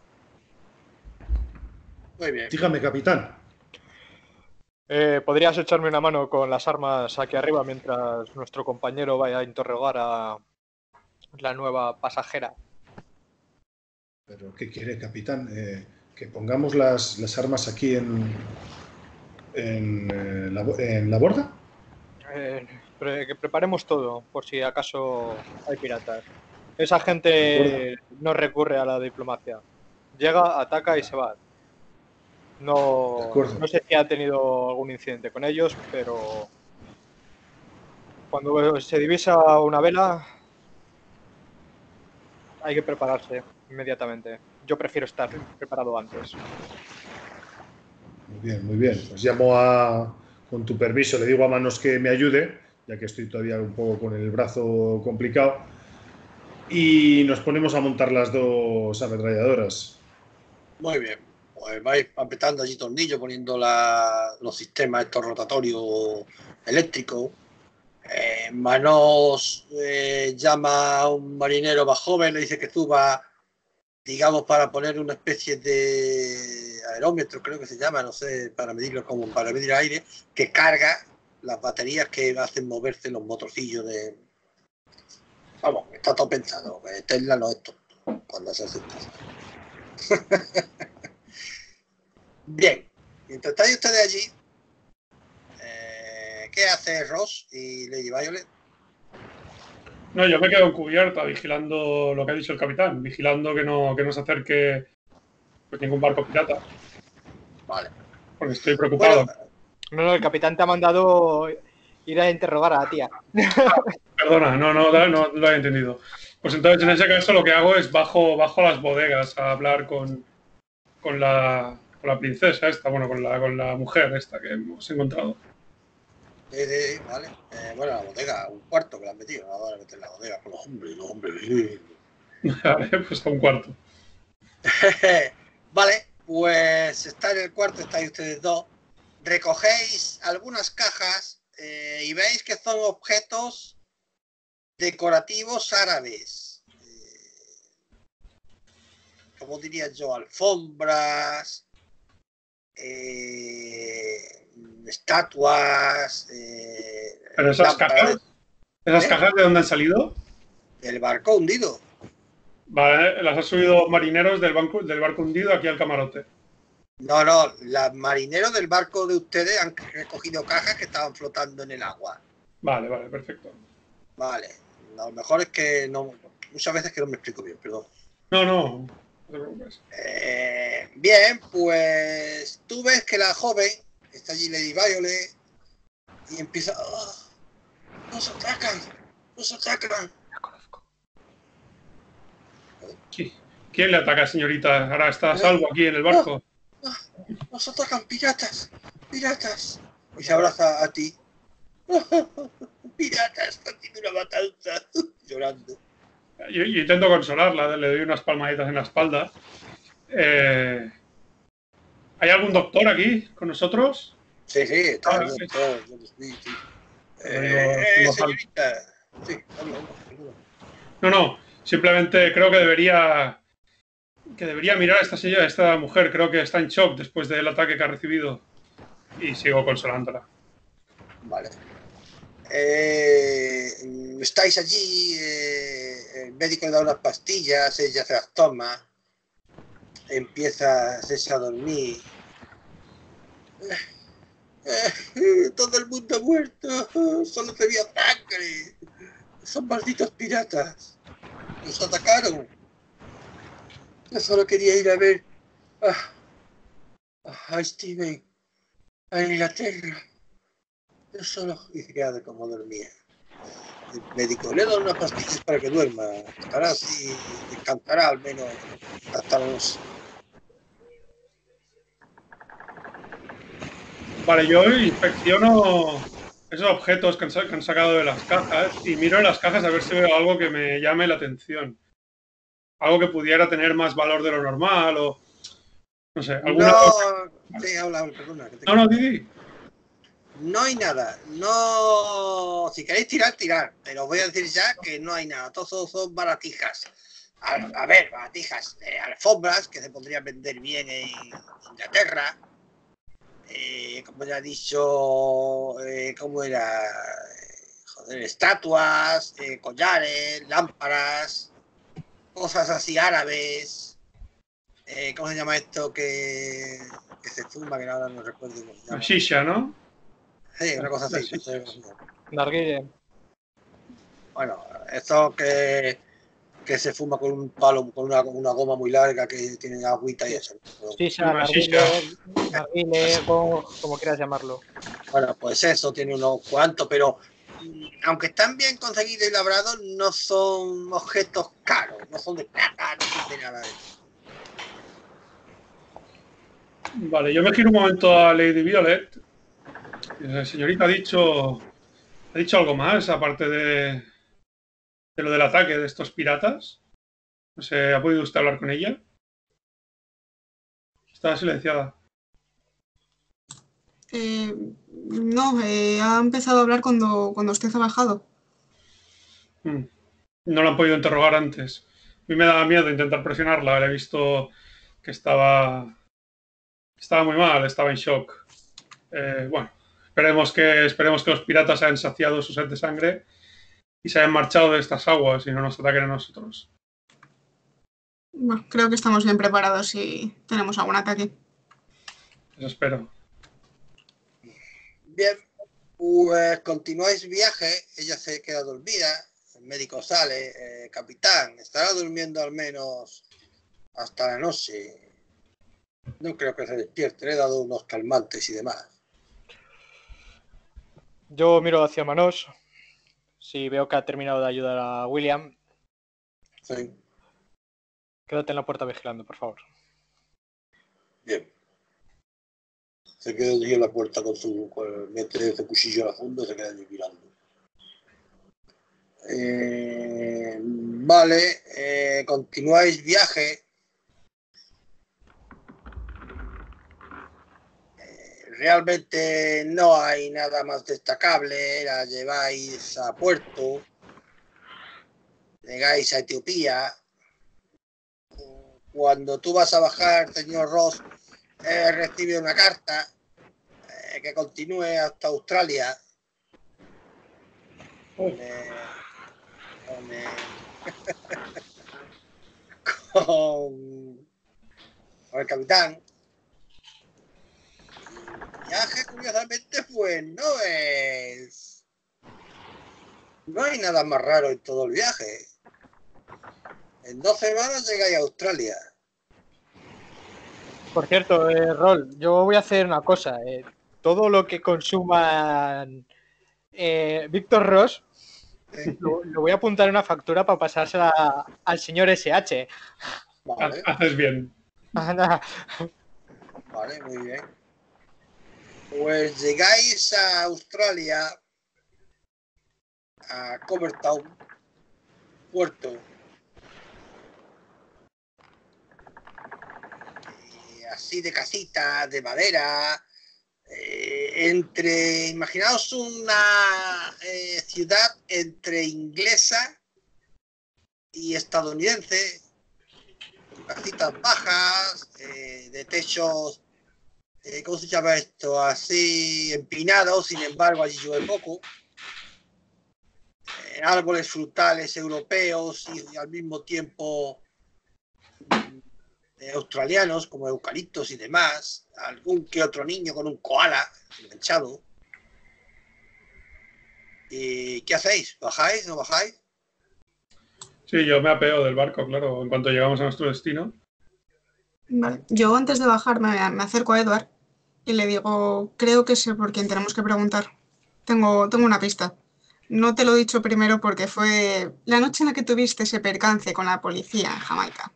Muy bien. Dígame, capitán. Eh, ¿Podrías echarme una mano con las armas aquí arriba mientras nuestro compañero vaya a interrogar a la nueva pasajera? ¿Pero qué quiere, capitán? Eh, ¿Que pongamos las, las armas aquí en, en, eh, la, en la borda? Eh, pre que preparemos todo, por si acaso hay piratas. Esa gente no recurre a la diplomacia. Llega, ataca y se va. No, no sé si ha tenido algún incidente con ellos, pero cuando se divisa una vela hay que prepararse inmediatamente. Yo prefiero estar preparado antes. Muy bien, muy bien. Pues llamo a, con tu permiso, le digo a Manos que me ayude, ya que estoy todavía un poco con el brazo complicado, y nos ponemos a montar las dos ametralladoras. Muy bien. Pues vais apretando allí tornillos, poniendo la, los sistemas estos rotatorios eléctricos. Eh, Manos eh, llama a un marinero más joven, le dice que suba, digamos, para poner una especie de aerómetro, creo que se llama, no sé, para medirlo como para medir aire, que carga las baterías que hacen moverse los motorcillos de... Vamos, está todo pensado, que Tesla no es tonto cuando se hace esto. Bien, mientras estáis ustedes allí, eh, ¿qué hace Ross y Lady Violet? No, yo me quedo en cubierta vigilando lo que ha dicho el capitán, vigilando que no, que no se acerque pues, ningún barco pirata. Vale. Porque estoy preocupado. Bueno, No, no, el capitán te ha mandado ir a interrogar a la tía. Perdona, no, no, no, no lo he entendido. Pues entonces en ese caso lo que hago es bajo, bajo a las bodegas a hablar con, con, la, con la princesa esta, bueno, con la, con la mujer esta que hemos encontrado. sí, sí, vale. Eh, bueno, la bodega, un cuarto que la han metido. Ahora meter la bodega con los hombres, los hombres. Vale, pues a un cuarto. Vale, pues está en el cuarto, estáis ustedes dos. Recogéis algunas cajas eh, y veis que son objetos decorativos árabes. Eh, ¿Cómo diría yo? Alfombras, eh, estatuas. Eh, Pero esas cajas, ¿esas ¿Eh? cajas de dónde han salido? Del barco hundido. Vale, las han subido marineros del, banco, del barco hundido aquí al camarote. No, no, los marineros del barco de ustedes han recogido cajas que estaban flotando en el agua. Vale, vale, perfecto. Vale, lo mejor es que no, muchas veces que no me explico bien, perdón. No, no, no te preocupes. Eh, bien, pues tú ves que la joven, está allí Lady Violet, y empieza, oh, nos atacan, nos atacan. La conozco. ¿Quién le ataca, señorita? Ahora está a salvo aquí en el barco. Nos atacan piratas, piratas. Y se abraza a ti. Piratas, está haciendo una matanza. Llorando. Yo, yo intento consolarla, le doy unas palmaditas en la espalda. Eh, ¿Hay algún doctor aquí con nosotros? Sí, sí, está Ah, el sí. doctor, yo lo vi, sí. Pero Eh, digo, eh, señorita. Sí, habla, habla, perdona. No, no, simplemente creo que debería que debería mirar a esta señora, a esta mujer. Creo que está en shock después del ataque que ha recibido. Y sigo consolándola. Vale. Eh, estáis allí, eh, el médico le da unas pastillas, ella se las toma, empieza a hacerse a dormir. Eh, eh, todo el mundo ha muerto, solo se veía sangre. Son malditos piratas. Nos atacaron. Yo solo quería ir a ver a, a Steven, a Inglaterra. Yo solo hice que de cómo dormía. El médico le da unas pastillas para que duerma. Estará así, descansará al menos hasta los... Vale, yo inspecciono esos objetos que han, que han sacado de las cajas y miro en las cajas a ver si veo algo que me llame la atención. Algo que pudiera tener más valor de lo normal o... No sé, alguna No, cosa... sí, habla, habla, perdona. Que te No, no, Didi. No hay nada. No. Si queréis tirar, tirar. Pero os voy a decir ya que no hay nada. Todos son baratijas. A, a ver, baratijas. Eh, alfombras que se podrían vender bien en Inglaterra. Eh, como ya he dicho, eh, ¿cómo era? Joder, estatuas, eh, collares, lámparas, cosas así árabes. Eh, ¿Cómo se llama esto que, que se fuma? Que ahora no recuerdo cómo se La llama. shisha, ¿no? Sí, una cosa así. Sí, sí, sí. Narguille. Bueno, esto que, que se fuma con un palo, con una, una goma muy larga que tiene agüita y eso. Shisha, Una narguille, shisha. narguille, como, como quieras llamarlo. Bueno, pues eso, tiene unos cuantos, pero mm, aunque están bien conseguidos y labrados, no son objetos caros, no son de plata, no son de nada de eso. Vale, yo me giro un momento a Lady Violet. La señorita ha dicho, ha dicho algo más, aparte de, de lo del ataque de estos piratas. No sé, ¿ha podido usted hablar con ella? Está silenciada. Eh, no, eh, ha empezado a hablar cuando, cuando usted ha bajado. Mm. No la han podido interrogar antes. A mí me daba miedo intentar presionarla. Le he visto que estaba, estaba muy mal, estaba en shock. Eh, bueno, esperemos que, esperemos que los piratas hayan saciado su sed de sangre y se hayan marchado de estas aguas y no nos ataquen a nosotros. Bueno, creo que estamos bien preparados si tenemos algún ataque. Eso espero. Bien, pues continuáis viaje, ella se queda dormida, el médico sale. Eh, capitán, estará durmiendo al menos hasta la noche. No creo que se despierte, le he dado unos calmantes y demás. Yo miro hacia Manos. Si veo que ha terminado de ayudar a William, Sí, quédate en la puerta vigilando, por favor. bien. Se queda allí en la puerta con su. Con, mete ese cuchillo a la funda y se queda allí mirando. Eh, vale, eh, continuáis viaje. Eh, realmente no hay nada más destacable. La lleváis a puerto. Llegáis a Etiopía. Cuando tú vas a bajar, señor Ross, eh, recibe una carta eh, que continúe hasta Australia. Con, eh, con, eh, con, con el capitán. Y el viaje, curiosamente, pues no es. No hay nada más raro en todo el viaje. En dos semanas llegáis a Australia. Por cierto, eh, Rol, yo voy a hacer una cosa. Eh, todo lo que consuma eh, Víctor Ross, ¿Eh? lo, lo voy a apuntar en una factura para pasársela a- al señor S H. Vale, Haces bien. Anda. vale, muy bien. Pues llegáis a Australia, a Covertown, puerto. Eh, así de casita, de madera. Eh, entre, imaginaos una eh, ciudad entre inglesa y estadounidense, con casitas bajas, eh, de techos, eh, ¿cómo se llama esto? Así empinados, sin embargo allí llueve poco. Eh, árboles frutales europeos y, y al mismo tiempo eh, australianos como eucaliptos y demás. Algún que otro niño con un koala enganchado. ¿Y qué hacéis? ¿Bajáis? ¿No bajáis? Sí, yo me apeo del barco, claro, en cuanto llegamos a nuestro destino. Vale. Yo antes de bajar me, me acerco a Edward y le digo, creo que sé por quién tenemos que preguntar. Tengo, tengo una pista. No te lo he dicho primero porque fue la noche en la que tuviste ese percance con la policía en Jamaica.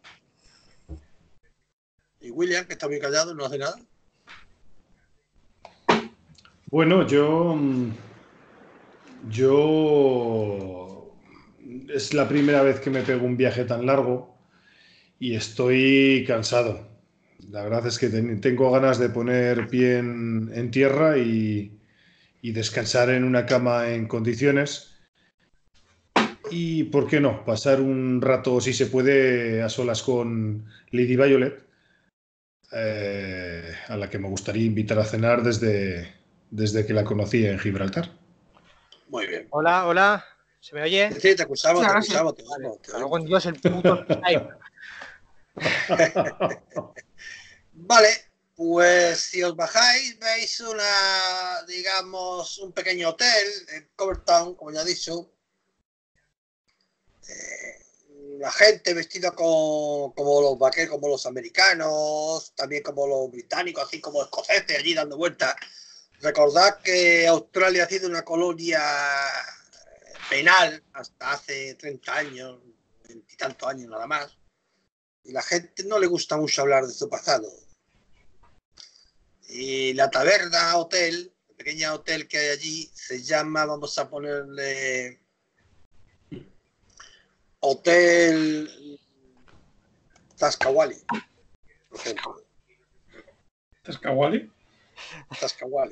Y William, que está muy callado, no hace nada. Bueno, yo. mm, Yo. Es la primera vez que me pego un viaje tan largo y estoy cansado. La verdad es que ten- tengo ganas de poner pie en, en tierra y, y descansar en una cama en condiciones. Y, ¿por qué no? Pasar un rato, si se puede, a solas con Lady Violet, eh, a la que me gustaría invitar a cenar desde, desde que la conocí en Gibraltar. Muy bien. Hola, hola. ¿Se me oye? Sí, te escuchamos, Sí, te ahora sí. escuchamos, te Vale. oímos, te Cago oímos. en Dios, el puto Skype. Vale, pues si os bajáis, veis una, digamos, un pequeño hotel en Covertown, como ya he dicho. Eh, la gente vestida con, como los vaqueros, como los americanos, también como los británicos, así como escoceses allí dando vueltas. Recordad que Australia ha sido una colonia penal hasta hace treinta años, veintitantos años nada más. Y la gente no le gusta mucho hablar de su pasado. Y la taberna hotel, el pequeño hotel que hay allí, se llama, vamos a ponerle, Hotel Tascawali, por ejemplo. ¿Tascawali? Tascawali.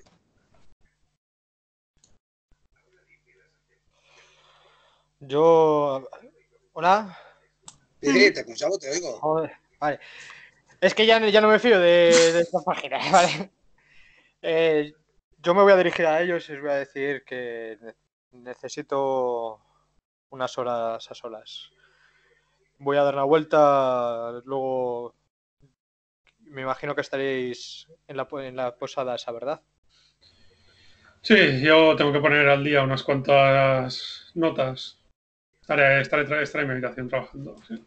Yo. Hola. Sí, sí, te escuchamos, te oigo. Joder, vale. Es que ya, no- ya no me fío de, de esta página, ¿vale? Eh, yo me voy a dirigir a ellos y os voy a decir que ne- necesito unas horas a solas. Voy a dar una vuelta, luego me imagino que estaréis en la, po- en la posada esa, ¿verdad? Sí, yo tengo que poner al día unas cuantas notas Estaré, estaré, estaré en mi habitación trabajando. ¿Sí?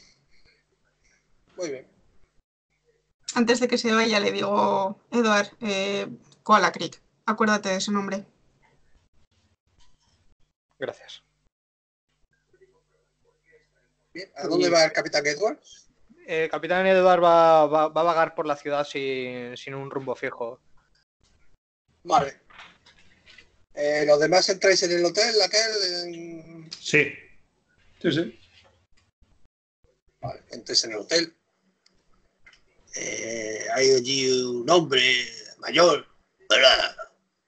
Muy bien. Antes de que se vaya le digo, Edward, eh, Koala Creek, acuérdate de ese nombre. Gracias. Bien. ¿A dónde va el capitán Edward? El capitán Edward va, va, va a vagar por la ciudad sin, sin un rumbo fijo. Vale. Eh, ¿Los demás entráis en el hotel, aquel? En... Sí. Sí, sí. Vale, entréis en el hotel. Eh, hay allí un hombre mayor. Hola.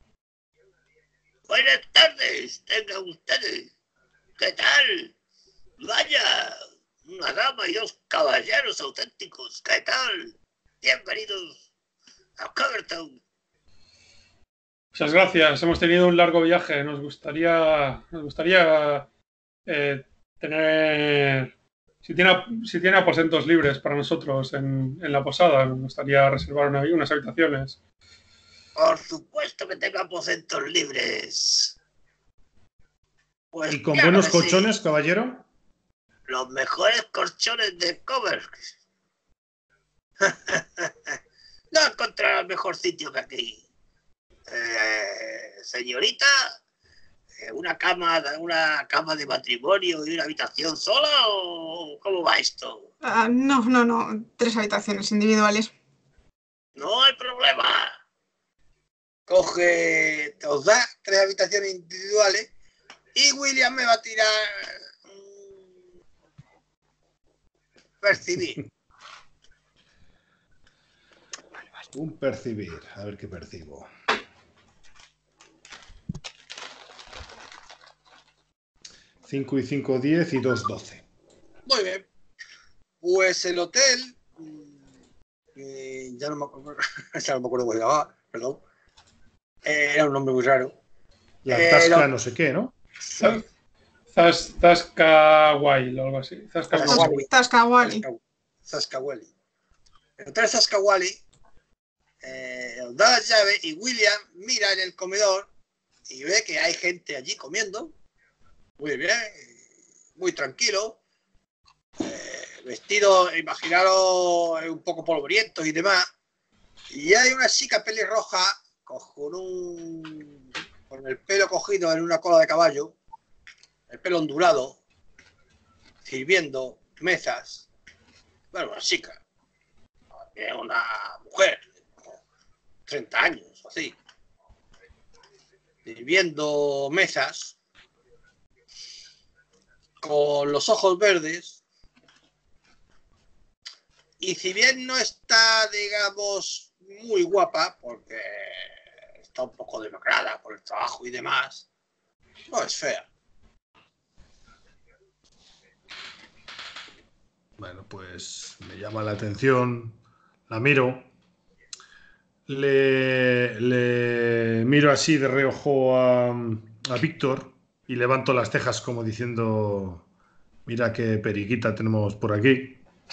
Buenas tardes, tengan ustedes. ¿Qué tal? Vaya, una dama y dos caballeros auténticos. ¿Qué tal? Bienvenidos a Covertown. Muchas gracias. Hemos tenido un largo viaje. Nos gustaría, nos gustaría eh, tener, si tiene, si tiene aposentos libres para nosotros en, en la posada, nos gustaría reservar una, unas habitaciones. Por supuesto que tengo aposentos libres. Pues ¿Y con claro buenos que sí. colchones, caballero? Los mejores colchones de Cover. No encontrarás mejor sitio que aquí. Eh, señorita, eh, una cama, una cama de matrimonio y una habitación sola, ¿o cómo va esto? Ah, no, no, no, tres habitaciones individuales. No hay problema. Coge, os da tres habitaciones individuales y William me va a tirar um, percibir. Un percibir. A ver qué percibo. cinco y cinco, diez y dos, doce. Muy bien. Pues el hotel, eh, ya no me acuerdo, ya no me acuerdo cómo se llamaba, perdón. Eh, era un nombre muy raro. La Eh, tasca lo- no sé qué, ¿no? Zas- Zas- Zascawai o algo así. Zascawai. Tascawali. Tascawali. Zasca- Zascawali. El hotel Zascawali eh, os da las llaves y William mira en el comedor y ve que hay gente allí comiendo. Muy bien, muy tranquilo. Eh, vestidos, imaginaros, un poco polvorientos y demás. Y hay una chica pelirroja con un con el pelo cogido en una cola de caballo, el pelo ondulado, sirviendo mesas. Bueno, una chica, es una mujer, treinta años o así, sirviendo mesas, con los ojos verdes. Y si bien no está, digamos, muy guapa, porque está un poco demacrada por el trabajo y demás, no es fea. Bueno, pues me llama la atención, la miro, le, le miro así de reojo a, a Víctor y levanto las cejas como diciendo, mira qué periquita tenemos por aquí.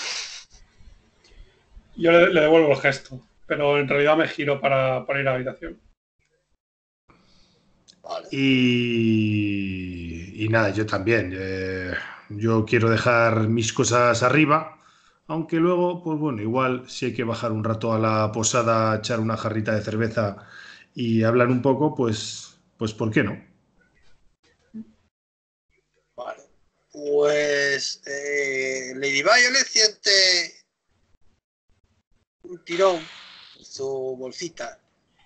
Yo le, le devuelvo el gesto, pero en realidad me giro para, para ir a la habitación. Vale. Y, y nada, yo también. Eh, yo quiero dejar mis cosas arriba, aunque luego, pues bueno, igual si hay que bajar un rato a la posada, echar una jarrita de cerveza y hablar un poco, pues, pues ¿por qué no? Vale. Pues eh, Lady Violet siente un tirón en su bolsita.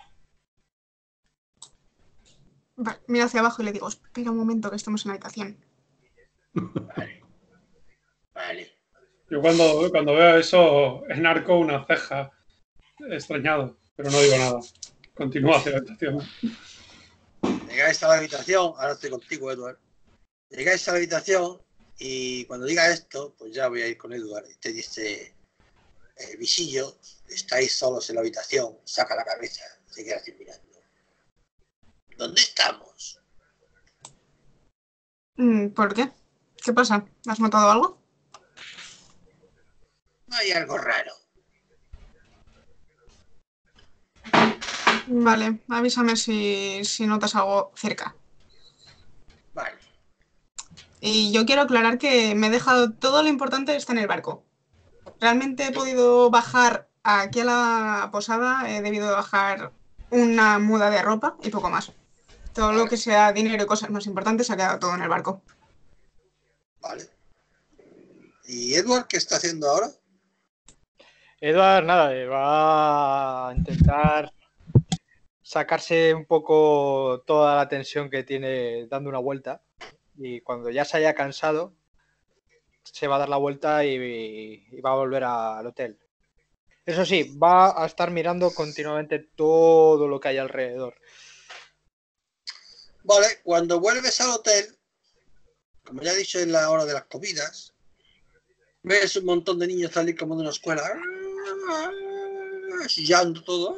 Vale, miro hacia abajo y le digo, espera un momento que estamos en la habitación. Vale. Vale. Yo cuando, cuando veo eso, enarco una ceja, extrañado, pero no digo nada. Continúo hacia la habitación. Llegáis a la habitación, ahora estoy contigo, Edward. Llegáis a la habitación y cuando diga esto, pues ya voy a ir con Edward. Y te dice, eh, visillo, estáis solos en la habitación, saca la cabeza, se queda así mirando. ¿Dónde estamos? Mm, ¿Por qué? ¿Qué pasa? ¿Has notado algo? Hay algo raro. Vale, avísame si, si notas algo cerca. Vale. Y yo quiero aclarar que me he dejado todo lo importante está en el barco. Realmente he podido bajar aquí a la posada, he debido bajar una muda de ropa y poco más. Todo lo Vale, que sea dinero y cosas más importantes se ha quedado todo en el barco. vale. ¿Y Edward qué está haciendo ahora? Edward, nada, eh, va a intentar sacarse un poco toda la tensión que tiene dando una vuelta. Y cuando ya se haya cansado, se va a dar la vuelta y, y va a volver a- al hotel. Eso sí, va a estar mirando continuamente todo lo que hay alrededor. Vale, cuando vuelves al hotel, como ya he dicho, en la hora de las comidas, ves un montón de niños salir como de una escuela, chillando todo.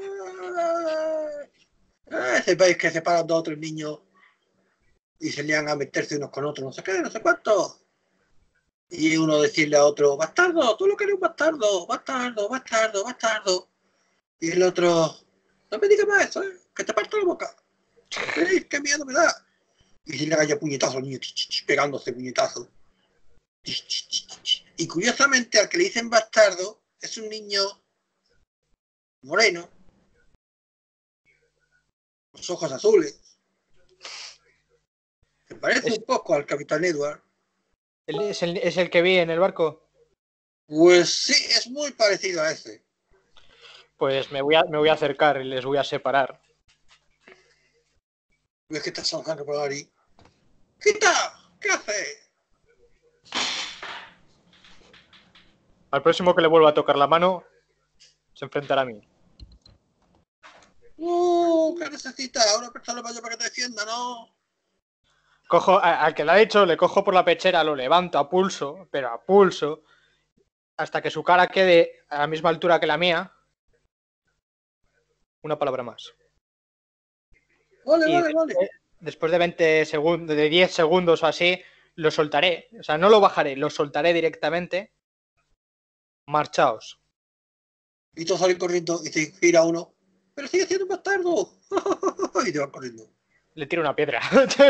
Sepáis que se paran dos o tres niños y se lían a meterse unos con otros, no sé qué, no sé cuánto. Y uno decirle a otro, bastardo, tú lo que eres un bastardo, bastardo, bastardo, bastardo. Y el otro, no me digas más eso, ¿eh? Que te parto la boca. ¡Ey, qué miedo me da! Y se le haga puñetazo al niño, ch, ch, ch, pegándose puñetazo. Ch, ch, ch, ch. Y curiosamente, al que le dicen bastardo, es un niño moreno, con los ojos azules. Se parece ¿Es, un poco al Capitán Edward. el, es, el, ¿Es el que vi en el barco? Pues sí, es muy parecido a ese. Pues me voy a, me voy a acercar y les voy a separar. ¿Ves que está sangrando por ahí? ¡Quita! ¿Qué hace? Al próximo que le vuelva a tocar la mano, se enfrentará a mí. ¡Uh! ¿Qué necesita? Una persona mayor para que te defienda, ¿no? Cojo, a- al que le ha dicho, le cojo por la pechera, lo levanto a pulso, pero a pulso, hasta que su cara quede a la misma altura que la mía. Una palabra más. Vale, Y vale, vale. después, después de veinte segundos, de diez segundos o así, lo soltaré. O sea, no lo bajaré, lo soltaré directamente. Marchaos. Y todos salen corriendo y te gira uno. ¡Pero sigue siendo un bastardo! Y te van corriendo. Le tiro una piedra.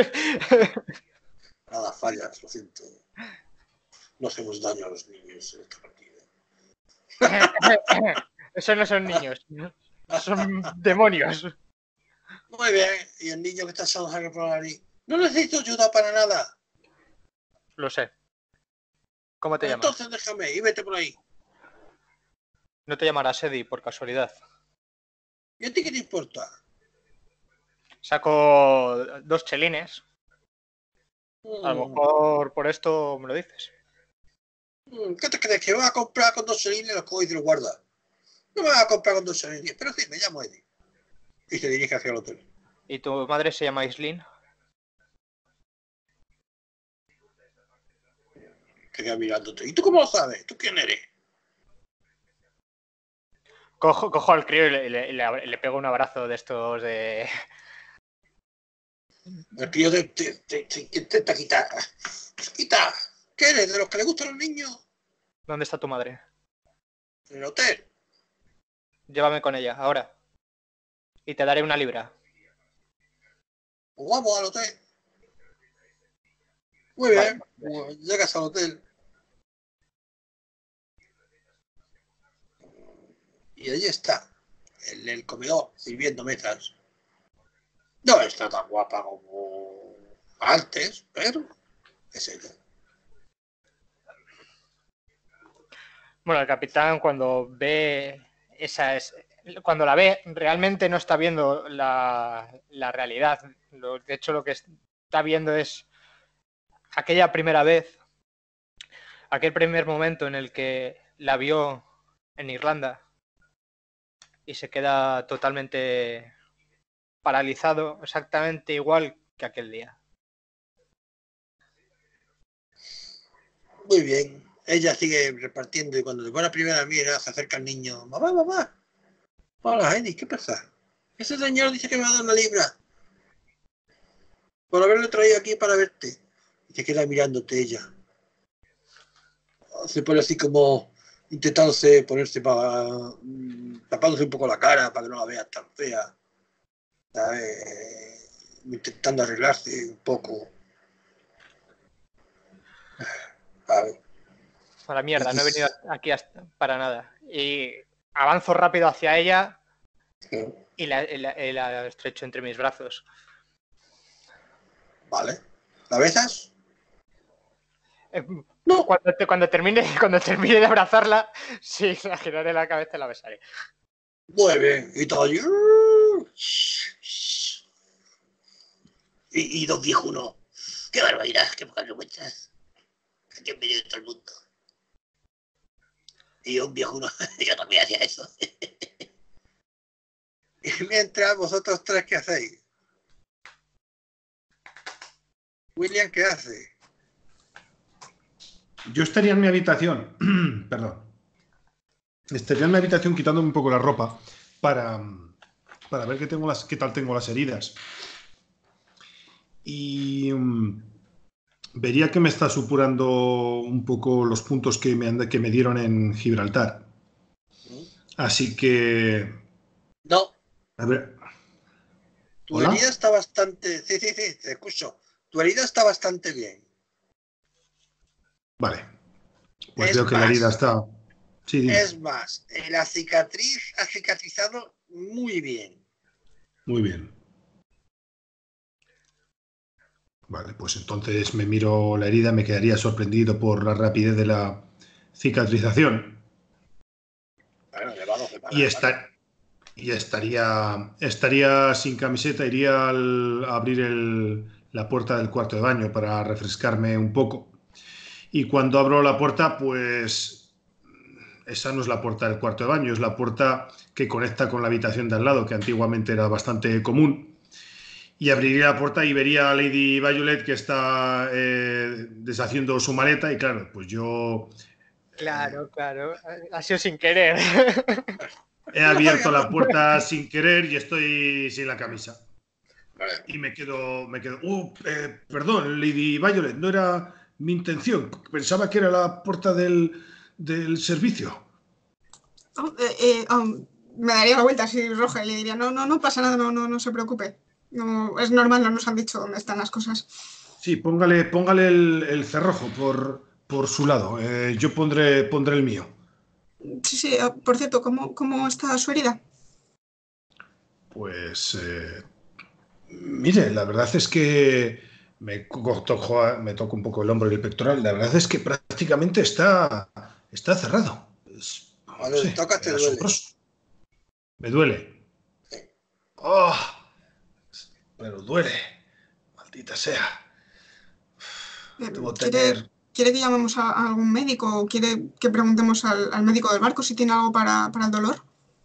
Nada, fallas, lo siento. No hacemos daño a los niños en esta partida. Esos no son niños. Son demonios. Muy bien. Y el niño que está echando sangre por la nariz. No necesito ayuda para nada. Lo sé. ¿Cómo te Pues llamas? entonces déjame y vete por ahí. No te llamarás Eddie por casualidad. ¿Y a ti qué te importa? Saco dos chelines. A lo Mm, mejor por esto me lo dices. mm, ¿Qué te crees? ¿Que vas a comprar con dos chelines? Los coges y los guardas. No me vas a comprar con dos chelines. Pero sí, me llamo Eddie. Y se dirige hacia el hotel. ¿Y tu madre se llama Islin? Queda mirándote. ¿Y tú cómo lo sabes? ¿Tú quién eres? Cojo, cojo al crío y le, le, le, le pego un abrazo de estos de... El crío te, te, te, te intenta quitar. Quita. ¿Qué eres? ¿De los que le gustan los niños? ¿Dónde está tu madre? En el hotel. Llévame con ella, ahora. Y te daré una libra. Pues vamos al hotel. Muy bien. Pues llegas al hotel. Y allí está. En el comedor, sirviendo mesas. No está tan guapa como antes, pero es ella. Bueno, el capitán cuando ve esa es, cuando la ve realmente no está viendo la, la realidad. Lo, de hecho, lo que está viendo es aquella primera vez, aquel primer momento en el que la vio en Irlanda y se queda totalmente paralizado, exactamente igual que aquel día. Muy bien. Ella sigue repartiendo y cuando le va la primera mira se acerca al niño. Mamá, mamá. Hola, Eddie, ¿qué pasa? Ese señor dice que me va a dar una libra. Por haberlo traído aquí para verte. Y se queda mirándote ella. Se pone así como intentándose ponerse para... tapándose un poco la cara para que no la veas tan fea. ¿Sabes? Intentando arreglarse un poco. A ver. A la mierda, no he venido aquí hasta- para nada. Y avanzo rápido hacia ella y la, y la- y la estrecho entre mis brazos. Vale. ¿La besas? Eh, Cuando, te- cuando, termine, cuando termine de abrazarla, sí, la giraré la cabeza y la besaré. Muy bien. Y todo. Y, y dos viejunos. ¡Qué barbaridad! ¡Qué pocas vergüenzas! ¡Qué medio de todo el mundo! Y un viejuno, yo también hacía eso. Y mientras, vosotros tres, ¿qué hacéis? William, ¿qué hace? Yo estaría en mi habitación, perdón, estaría en mi habitación quitándome un poco la ropa para, para ver qué, tengo las, qué tal tengo las heridas. Y um, vería que me está supurando un poco los puntos que me, han, que me dieron en Gibraltar. Así que... No. A ver. Tu ¿Hola? herida está bastante... Sí, sí, sí, te escucho. Tu herida está bastante bien. Vale. Pues es veo que más, la herida está... Sí, dime. Es más, la cicatriz ha cicatrizado muy bien. Muy bien. Vale, pues entonces me miro la herida, me quedaría sorprendido por la rapidez de la cicatrización. Bueno, le va doce para Y, esta, y estaría, estaría sin camiseta, iría al, a abrir el, la puerta del cuarto de baño para refrescarme un poco. Y cuando abro la puerta, pues esa no es la puerta del cuarto de baño, es la puerta que conecta con la habitación de al lado, que antiguamente era bastante común. Y abriría la puerta y vería a Lady Violet que está eh, deshaciendo su maleta y claro, pues yo... Claro, claro. Ha sido sin querer. He abierto la puerta sin querer y estoy sin la camisa. Vale. Y me quedo... Me quedo uh, eh, perdón, Lady Violet, no era mi intención. Pensaba que era la puerta del, del servicio. Oh, eh, eh, oh, me daría la vuelta así roja y le diría, no, no, no pasa nada, no, no, no se preocupe. No, es normal, no nos han dicho dónde están las cosas. Sí, póngale, póngale el, el cerrojo por, por su lado. Eh, yo pondré, pondré el mío. Sí, sí, oh, por cierto, ¿cómo, cómo está su herida? Pues... Eh, mire, la verdad es que me toco, me toco un poco el hombro y el pectoral. La verdad es que prácticamente está, está cerrado. Es, no Cuando sé, te tocas te duele. asombroso. Me duele. Sí. ¡Oh! Pero duele. Maldita sea. Debo ¿Quiere, tener... ¿Quiere que llamemos a, a algún médico o quiere que preguntemos al, al médico del barco si tiene algo para, para el dolor?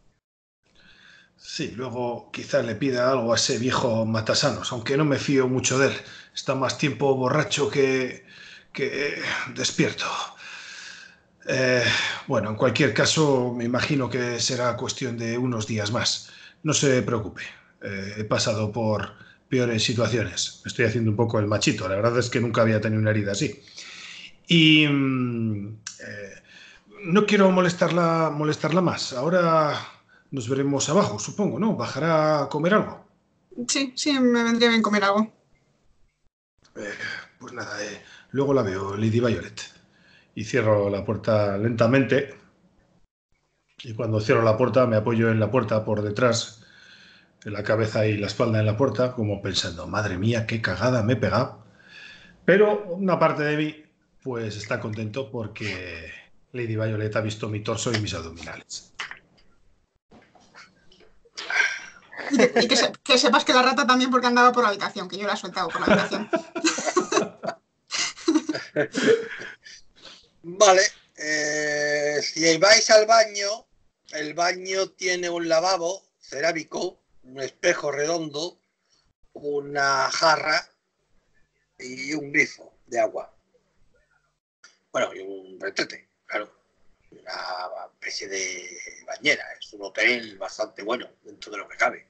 Sí, luego quizás le pida algo a ese viejo matasanos, aunque no me fío mucho de él. Está más tiempo borracho que, que despierto. Eh, bueno, en cualquier caso, me imagino que será cuestión de unos días más. No se preocupe. Eh, he pasado por peores situaciones. Me estoy haciendo un poco el machito. La verdad es que nunca había tenido una herida así. Y mm, eh, no quiero molestarla, molestarla más. Ahora nos veremos abajo, supongo, ¿no? ¿Bajará a comer algo? Sí, sí, me vendría bien comer algo. Eh, pues nada, eh, luego la veo, Lady Violet. Y cierro la puerta lentamente. Y cuando cierro la puerta me apoyo en la puerta por detrás, en la cabeza y la espalda en la puerta, como pensando, madre mía, qué cagada me he pegado. Pero una parte de mí, pues está contento porque Lady Violet ha visto mi torso y mis abdominales. Y, que, y que, se, que sepas que la rata también porque andaba por la habitación, que yo la he soltado por la habitación. Vale. Eh, si vais al baño, el baño tiene un lavabo cerámico, un espejo redondo, una jarra y un grifo de agua. Bueno, y un retrete, claro. Una especie de bañera. Es un hotel bastante bueno dentro de lo que cabe.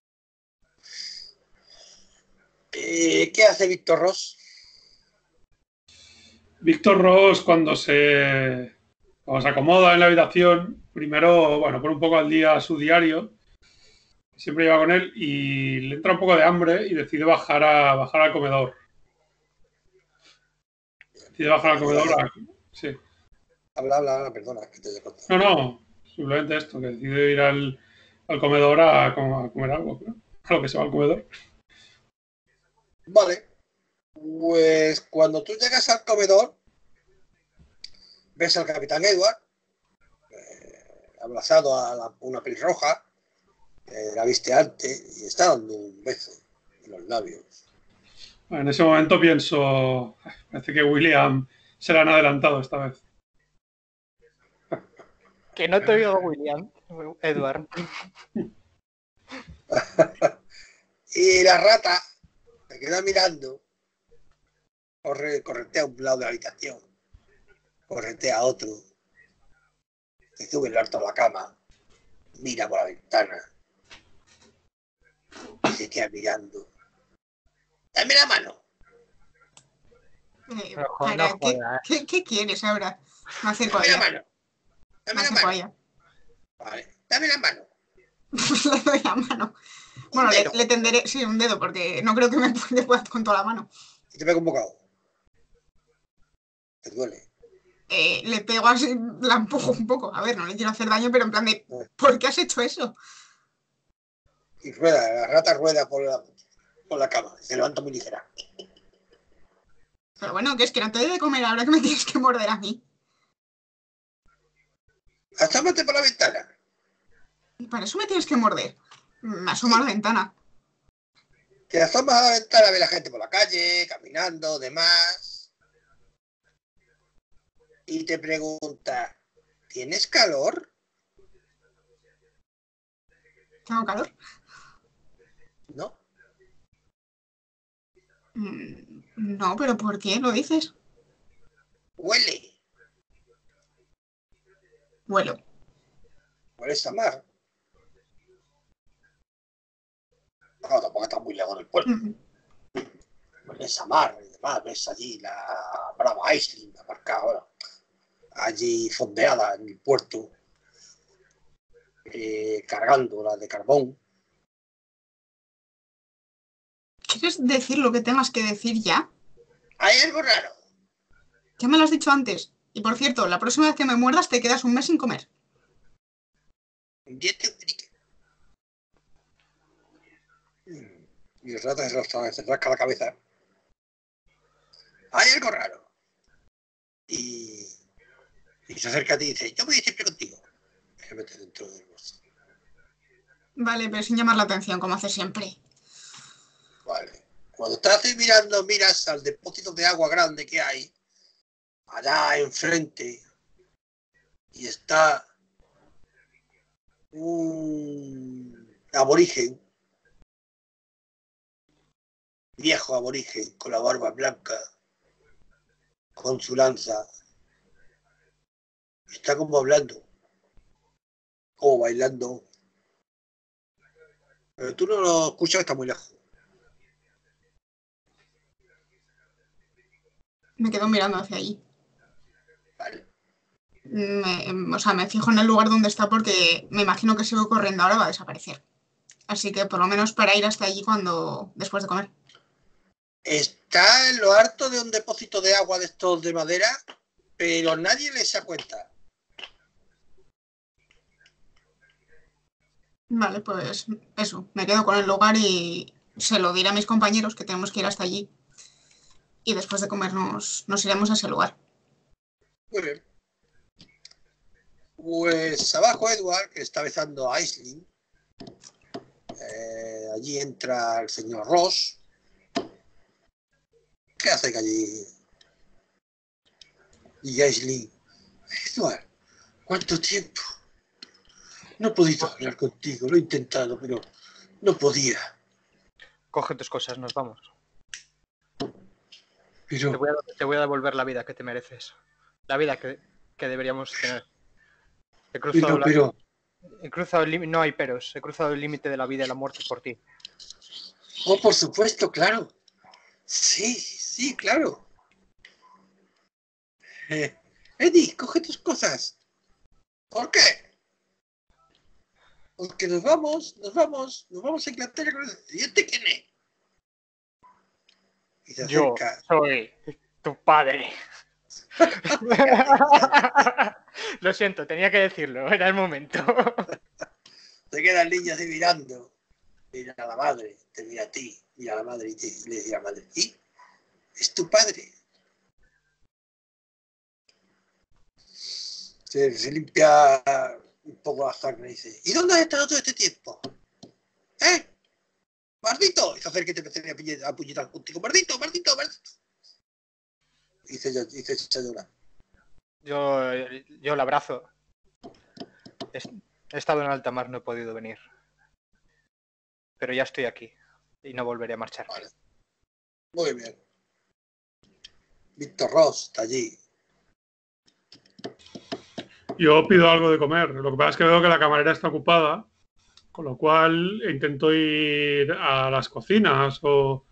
Eh, ¿Qué hace Víctor Ross? Víctor Ross, cuando se, cuando se acomoda en la habitación, primero, bueno, pone un poco al día su diario, siempre lleva con él, y le entra un poco de hambre y decide bajar, a, bajar al comedor. Decide Y debajo de la comedora, sí. Habla, habla, habla, perdona, que te haya cortado. No, no, simplemente esto, que decidió ir al, al comedor a, a comer algo, ¿no? A lo que se va al comedor. Vale. Pues cuando tú llegas al comedor, ves al capitán Edward, eh, abrazado a la, una pelirroja, eh, la viste antes, y está dando un beso en los labios. En ese momento pienso, parece que William se le han adelantado esta vez. Que no te oigo, William. Edward. Y la rata se queda mirando, corre, corretea a un lado de la habitación, corretea a otro, se sube el harto a la cama, mira por la ventana y se queda mirando. ¡Dame la mano! Eh, No joder, para, no ¿qué, joder. qué, qué quieres ahora? Me acerco a ¡Dame la ella. mano! Me ¡Dame la acerco a mano! ella. Vale, dame la mano. Le doy la mano. Bueno, Un le, dedo. le tenderé, sí, un dedo, porque no creo que me le pueda con toda la mano. Y te pego un bocado. Te duele. Eh, le pego así, la empujo un poco. A ver, no le quiero hacer daño, pero en plan de, ¿por qué has hecho eso? Y rueda, la rata rueda por la, por la cama. Se levanta muy ligera. Pero bueno, que es que no te doy de comer ahora que me tienes que morder a mí. Asómate por la ventana. Y para eso me tienes que morder. Me asomo a la ventana. Te asomas a la ventana, ve la gente por la calle, caminando, demás. Y te pregunta, ¿tienes calor? ¿Tengo calor? No. Mm, no, pero ¿por qué lo dices? Huele. Vuelo. Hueles a mar. No, tampoco está muy lejos del pueblo. Mm, Hueles a mar y demás. Ves allí la Brava Aisling aparcada ahora. Allí fondeada en el puerto. Eh, cargando la de carbón. ¿Quieres decir lo que tengas que decir ya? Hay algo raro. Ya me lo has dicho antes. Y por cierto, la próxima vez que me muerdas te quedas un mes sin comer. Un diente, un trique. Y el rato se, se rasca la cabeza. Hay algo raro. Y, y se acerca a ti y dice, yo voy siempre contigo. Y se mete dentro del bolso. Vale, pero sin llamar la atención, como hace siempre. Vale. Cuando estás ahí mirando, miras al depósito de agua grande que hay, allá enfrente, y está un aborigen, viejo aborigen, con la barba blanca, con su lanza. Está como hablando, como bailando. Pero tú no lo escuchas, está muy lejos. Me quedo mirando hacia allí. Vale. Me, o sea, me fijo en el lugar donde está porque me imagino que si voy corriendo ahora va a desaparecer. Así que por lo menos para ir hasta allí cuando después de comer. Está en lo alto de un depósito de agua de estos de madera, pero nadie le se cuenta. Vale, pues eso. Me quedo con el lugar y se lo diré a mis compañeros que tenemos que ir hasta allí. Y después de comer nos, nos iremos a ese lugar. Muy bien. Pues abajo Edward, que está besando a Aisling. Eh, allí entra el señor Ross. ¿Qué hace que allí? Y Aisling. Edward, ¿cuánto tiempo? No he podido hablar contigo, lo he intentado, pero no podía. Coge tus cosas, nos vamos. Pero, Te voy a, te voy a devolver la vida que te mereces. La vida que, que deberíamos tener. He cruzado pero, la- pero, he cruzado el límite, no hay peros. He cruzado el límite de la vida y la muerte por ti. oh, por supuesto, claro. Sí, sí, claro. Eh, Eddie, coge tus cosas. ¿Por qué? Porque nos vamos, nos vamos, nos vamos a Inglaterra con el... ¿Y este quién es? Y se Yo acerca. soy tu padre. Lo siento, tenía que decirlo, era el momento. Se queda el niño así mirando. Mira a la madre, te mira a ti, mira a la madre y te, le dice a la madre, ¿y? ¿Es tu padre? Se, se limpia un poco la sangre y dice, ¿y dónde has estado todo este tiempo? ¿Eh? ¡Maldito! Y se acerca y te empieza a puñetar contigo. ¡Maldito, maldito, maldito! Y se, y se echa a llorar. Yo, yo lo abrazo. He, he estado en alta mar, no he podido venir. Pero ya estoy aquí y no volveré a marchar. Vale. Muy bien. Víctor Ross está allí. Yo pido algo de comer. Lo que pasa es que veo que la camarera está ocupada, con lo cual intento ir a las cocinas o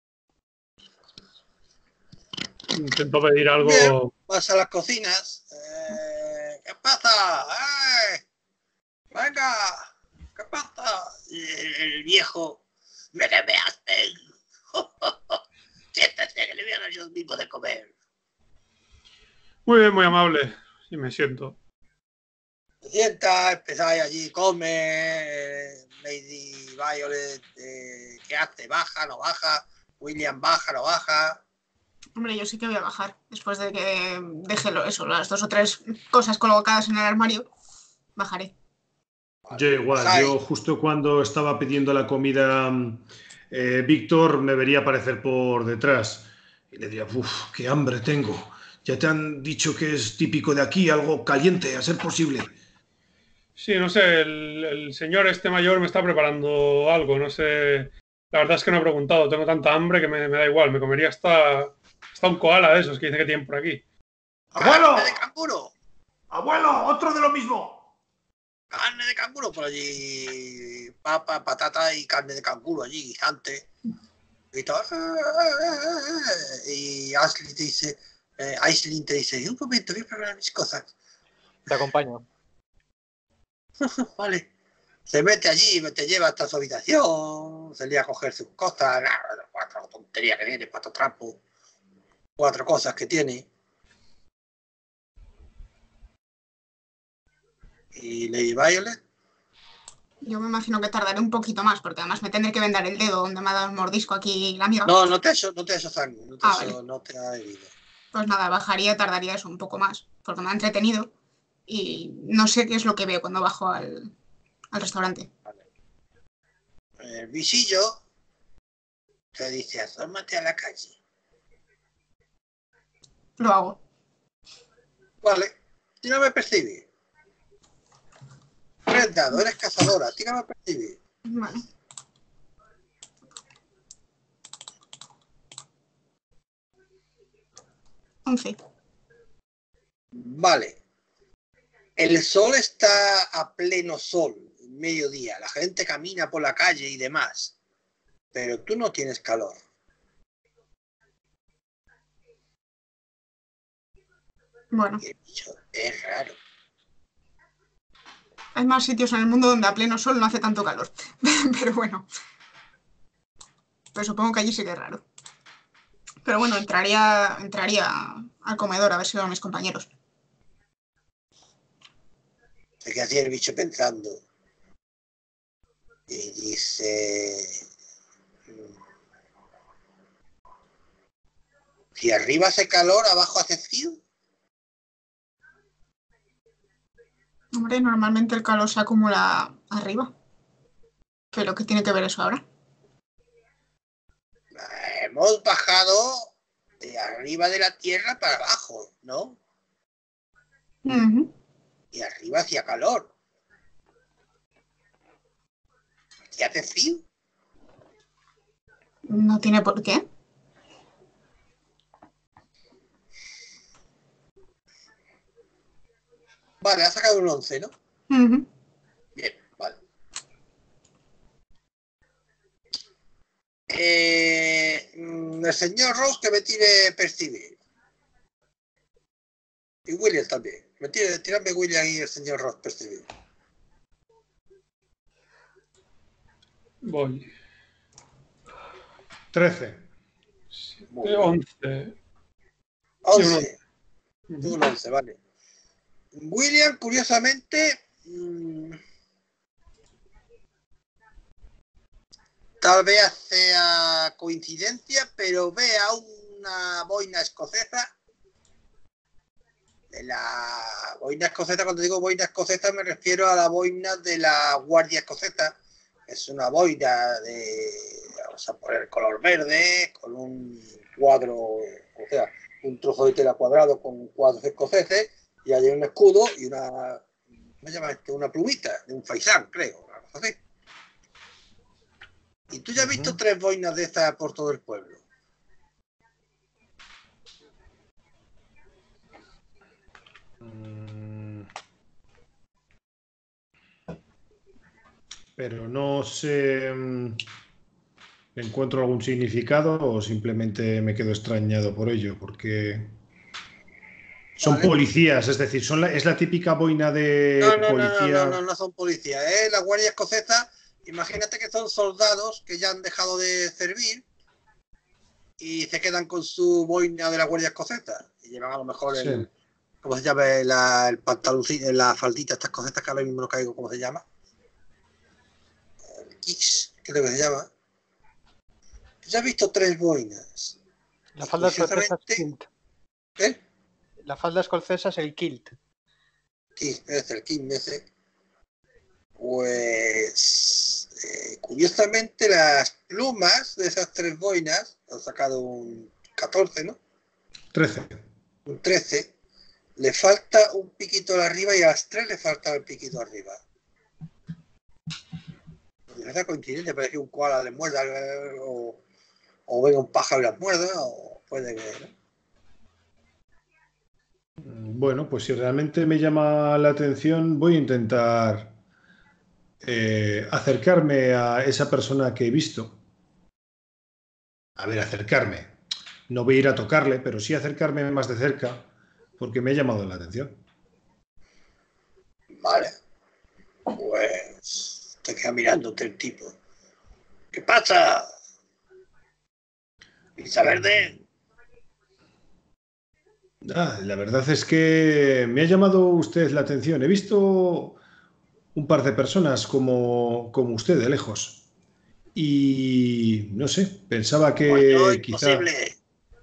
intento pedir algo. Bien, vas a las cocinas. Eh, ¿Qué pasa? ¡Eh! ¡Venga! ¿Qué pasa? Y el, el viejo. ¡Me demeaste! Siéntate que le voy a dar yo mismo de comer. Muy bien, muy amable. Y me siento. Se sienta, empezáis allí, come. eh, Lady Violet, eh, ¿qué hace? ¿Baja? ¿No baja? William baja, no baja. Hombre, yo sí que voy a bajar. Después de que deje lo- eso, las dos o tres cosas colocadas en el armario, bajaré. Yo igual, Bajáis. yo justo cuando estaba pidiendo la comida, eh, Víctor me vería aparecer por detrás y le diría, uff, qué hambre tengo. Ya te han dicho que es típico de aquí, algo caliente, a ser posible. Sí, no sé, el, el señor este mayor me está preparando algo, no sé. La verdad es que no he preguntado, tengo tanta hambre que me, me da igual, me comería hasta, hasta un koala de esos que dice que tienen por aquí. ¡Abuelo! ¡Carne de canguro! ¡Abuelo! ¡Otro de lo mismo! Carne de canguro por allí. Papa, patata y carne de canguro allí, guisante. Y todo. Y Ashley te dice, eh, Aislinn te dice, un momento, voy a preparar mis cosas. Te acompaño. Vale. Se mete allí, te lleva hasta su habitación, se lía a coger sus cosas, nada, cuatro tonterías que tiene, cuatro trapos, cuatro cosas que tiene. Y Lady Violet, Yo me imagino que tardaré un poquito más, porque además me tendré que vendar el dedo donde me ha dado el mordisco aquí la amiga. no, no te ha hecho, no te ha hecho sangre, no te, Ah, ha hecho- vale. no te ha herido. Pues nada, bajaría, tardaría eso un poco más, porque me ha entretenido y no sé qué es lo que veo cuando bajo al, al restaurante. El visillo te dice, asómate a la calle. Lo hago. Vale, tírame a percibir. Tres dados, eres cazadora, tírame a percibir. Vale. once. Vale. El sol está a pleno sol, mediodía. La gente camina por la calle y demás. Pero tú no tienes calor. Bueno, Y el bicho es raro. hay más sitios en el mundo donde a pleno sol no hace tanto calor. Pero bueno. Pero supongo que allí sí que es raro. Pero bueno, entraría, entraría al comedor a ver si veo a mis compañeros. Se queda así el bicho pensando. Y dice... Si arriba hace calor, abajo hace frío. Hombre, normalmente el calor se acumula arriba. ¿Pero qué tiene que ver eso ahora? Hemos bajado de arriba de la tierra para abajo, ¿no? Uh-huh. Y arriba hacía calor. ¿Aquí hace frío? No tiene por qué. Vale, ha sacado un once, ¿no? Uh-huh. Bien, vale. Eh, el señor Ross que me tire percibir. Y William también. Me tire, tirame William y el señor Ross percibir. Voy. trece. Muy De bien. once. once. Tú un once, vale. William, curiosamente, mmm, tal vez sea coincidencia, pero ve a una boina escocesa. De la boina escocesa, cuando digo boina escocesa me refiero a la boina de la Guardia Escocesa. Es una boina de, vamos a poner color verde, con un cuadro, o sea, un trozo de tela cuadrado con cuadros escoceses, y hay un escudo y una, ¿cómo se llama esto? Una plumita de un faisán, creo, una cosa así. Y tú ya has visto uh-huh. tres boinas de estas por todo el pueblo. Pero no sé, ¿encuentro algún significado o simplemente me quedo extrañado por ello? Porque son vale. policías, es decir, son la, es la típica boina de no, no, policía. No, no, no, no, no son policías, ¿eh? La Guardia Escocesa, imagínate que son soldados que ya han dejado de servir y se quedan con su boina de la Guardia Escocesa y llevan a lo mejor sí. el, ¿cómo se llama? La, el pantaloncito, la faldita, estas escocesas que ahora mismo no caigo, ¿cómo se llama? Kicks, creo que se llama. Ya he visto tres boinas. La falda escocesa es kilt. ¿Eh? La falda escocesa es el kilt. Kilt, es el kilt ese. Pues eh, curiosamente las plumas de esas tres boinas han sacado un catorce, ¿no? trece. Un trece. Le falta un piquito arriba y a las tres le falta el piquito arriba. Esa coincidencia, parece que un koala le muerda o, o venga un pájaro y las muerda, o puede que, ¿no? Bueno, pues si realmente me llama la atención, voy a intentar eh, acercarme a esa persona que he visto. A ver, acercarme. No voy a ir a tocarle, pero sí acercarme más de cerca, porque me ha llamado la atención. Vale. Pues te queda mirándote el tipo. ¿Qué pasa? ¿Pizza verde? Ah, la verdad es que me ha llamado usted la atención. He visto un par de personas como, como usted de lejos. Y no sé, pensaba que pues no, quizá... Imposible.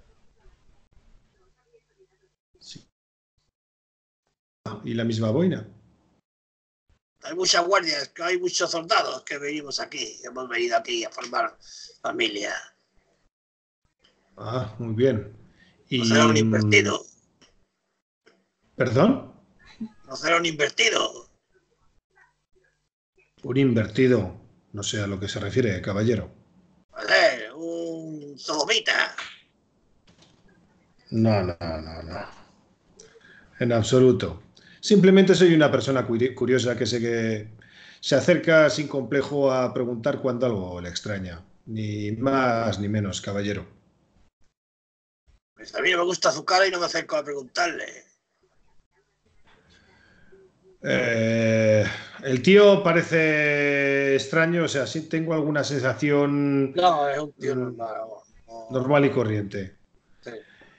Sí. ¿Y la misma boina? Hay muchas guardias, hay muchos soldados que venimos aquí. Hemos venido aquí a formar familia. Ah, muy bien. Y... No será un invertido. ¿Perdón? No será un invertido. Un invertido. No sé a lo que se refiere, caballero. Joder, un sodomita. No, no, no, no. En absoluto. Simplemente soy una persona curiosa que sé que se acerca sin complejo a preguntar cuando algo le extraña. Ni más ni menos, caballero. Pues a mí no me gusta su cara y no me acerco a preguntarle. Eh, el tío parece extraño, o sea, sí tengo alguna sensación... No, es un tío normal. No. Normal y corriente. Sí.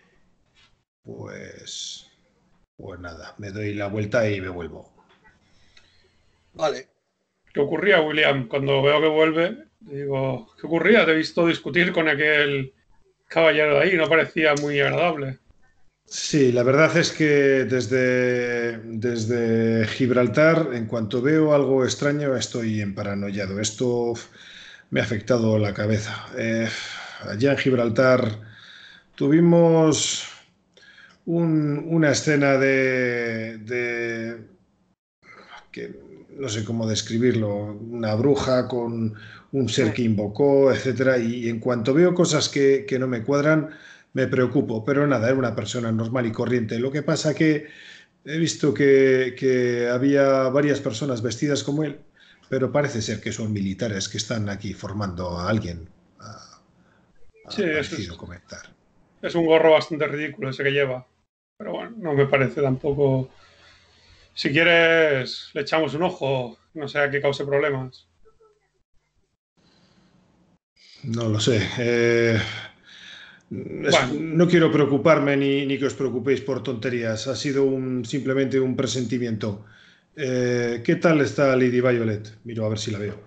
Pues... Pues nada, me doy la vuelta y me vuelvo. Vale. ¿Qué ocurría, William? Cuando veo que vuelve, digo, ¿qué ocurría? Te he visto discutir con aquel caballero de ahí, no parecía muy agradable. Sí, la verdad es que desde, desde Gibraltar, en cuanto veo algo extraño, estoy emparanoiado. Esto me ha afectado la cabeza. Eh, allá en Gibraltar tuvimos un, una escena de, de que no sé cómo describirlo, una bruja con un ser que invocó, etcétera. Y en cuanto veo cosas que, que no me cuadran, me preocupo. Pero nada, era una persona normal y corriente. Lo que pasa que he visto que, que había varias personas vestidas como él, pero parece ser que son militares que están aquí formando a alguien. Ha, ha sí, parecido es, comentar. Es un gorro bastante ridículo ese que lleva. Pero bueno, no me parece tampoco... Si quieres, le echamos un ojo, no sea que cause problemas. No lo sé. Eh, Es- no quiero preocuparme ni, ni que os preocupéis por tonterías. Ha sido un, simplemente un presentimiento. Eh, ¿qué tal está Lady Violet? Miro a ver si la veo.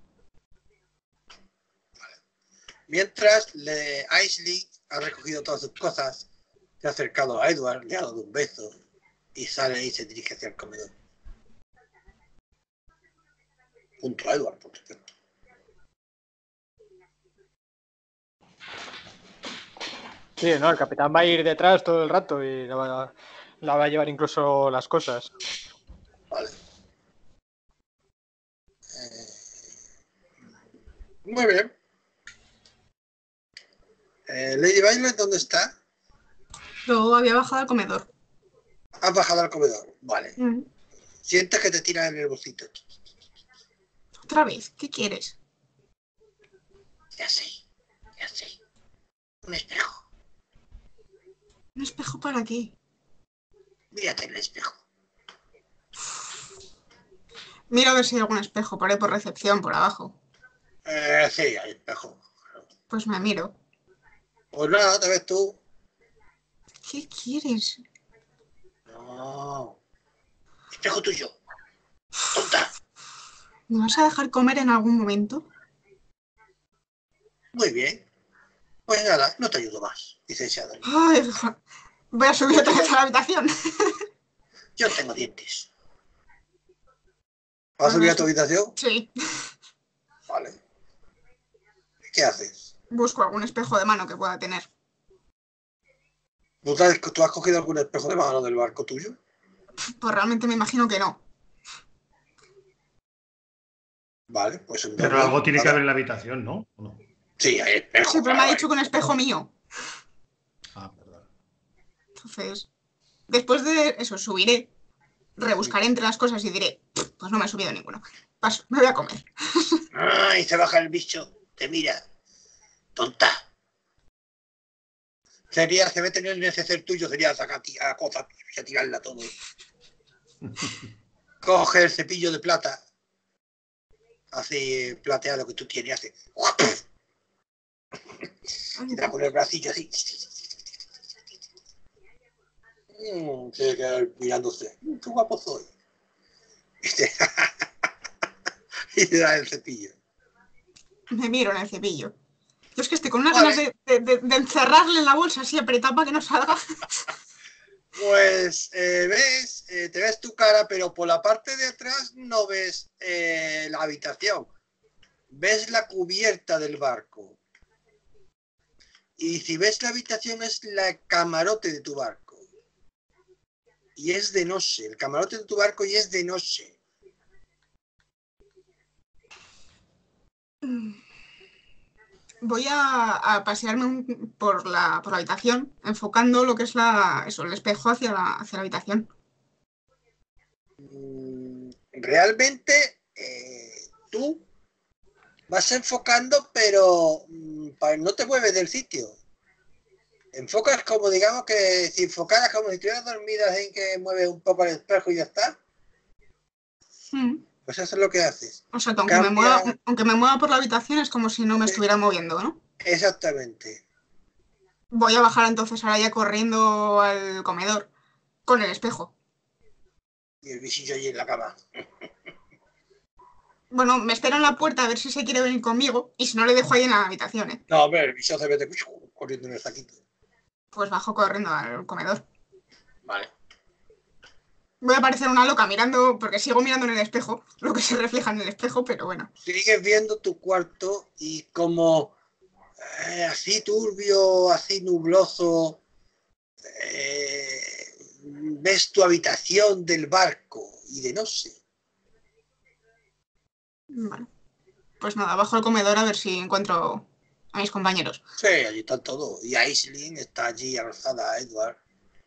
Mientras, le, Aisling ha recogido todas sus cosas, se ha acercado a Edward, le ha dado un beso y sale y se dirige hacia el comedor. Junto a Edward, por supuesto. Sí, no, el capitán va a ir detrás todo el rato y la va, la va a llevar incluso las cosas. Vale. Eh, muy bien. Eh, Lady Violet, ¿dónde está? Yo había bajado al comedor. Has bajado al comedor. Vale. Mm. Sientes que te tiran en el bolsito. Otra vez, ¿qué quieres? Ya sé, ya sé. Un espejo. ¿Un espejo para qué? Mírate en el espejo. Mira a ver si hay algún espejo por ahí por recepción, por abajo. Eh, sí, hay espejo. Pues me miro. Pues nada, te ves tú. ¿Qué quieres? No. Espejo tuyo. Tonta. ¿Me vas a dejar comer en algún momento? Muy bien. Pues nada, no te ayudo más, dice Shadow. Ay, voy a subir otra vez a la habitación. Yo tengo dientes. ¿Vas a subir a tu habitación? Sí. Vale. ¿Qué haces? Busco algún espejo de mano que pueda tener. ¿Tú has, ¿Tú has cogido algún espejo de mano del barco tuyo? Pues realmente me imagino que no. Vale, pues un Pero doble. algo tiene que Vale. haber en la habitación, ¿no? ¿O no? Sí, hay espejo. Sí, pero me claro, ha dicho hay que un espejo mío. Ah, perdón. Entonces, después de eso, subiré, rebuscaré entre las cosas y diré, pues no me he subido ninguno. Paso, me voy a comer. Ay, se baja el bicho. Te mira. Tonta. Sería, se mete en el neceser tuyo, sería sacar a cosas y a tirarla todo. Coge el cepillo de plata. Así plateado que tú tienes, hace. Y da con el bracillo así. Mm, se queda mirándose. Mm, qué guapo soy. Y te, y te da el cepillo. Me miro en el cepillo. Yo es que estoy con unas Vale. ganas de, de, de, de encerrarle en la bolsa así apretada para que no salga. Pues eh, ves, eh, te ves tu cara, pero por la parte de atrás no ves eh, la habitación. Ves la cubierta del barco. Y si ves la habitación es la camarote de tu barco. Y es de noche. El camarote de tu barco y es de noche. Voy a, a pasearme un- por, la, por la habitación, enfocando lo que es la, eso, el espejo hacia la, hacia la habitación. Mm, Realmente eh, tú vas enfocando, pero mm, pa- no te mueves del sitio. Enfocas como, digamos que si enfocaras como si estuvieras dormida en que mueves un poco el espejo y ya está. Mm. Pues eso es lo que haces. O sea, que aunque, Cambia- me mueva, aunque me mueva por la habitación es como si no me Sí. estuviera moviendo, ¿no? Exactamente. Voy a bajar entonces ahora ya corriendo al comedor con el espejo. Y el bichillo allí en la cama. Bueno, me espero en la puerta a ver si se quiere venir conmigo y si no le dejo ahí en la habitación, ¿eh? No, hombre, el bicho se mete corriendo en el saquito. Pues bajo corriendo al comedor. Vale. Voy a parecer una loca mirando, porque sigo mirando en el espejo, lo que se refleja en el espejo, pero bueno. Sigues viendo tu cuarto y como eh, así turbio, así nubloso, eh, ves tu habitación del barco y de noche. Vale. Pues nada, bajo al comedor a ver si encuentro a mis compañeros. Sí, allí está todo. Y Aisling está allí abrazada a Edward.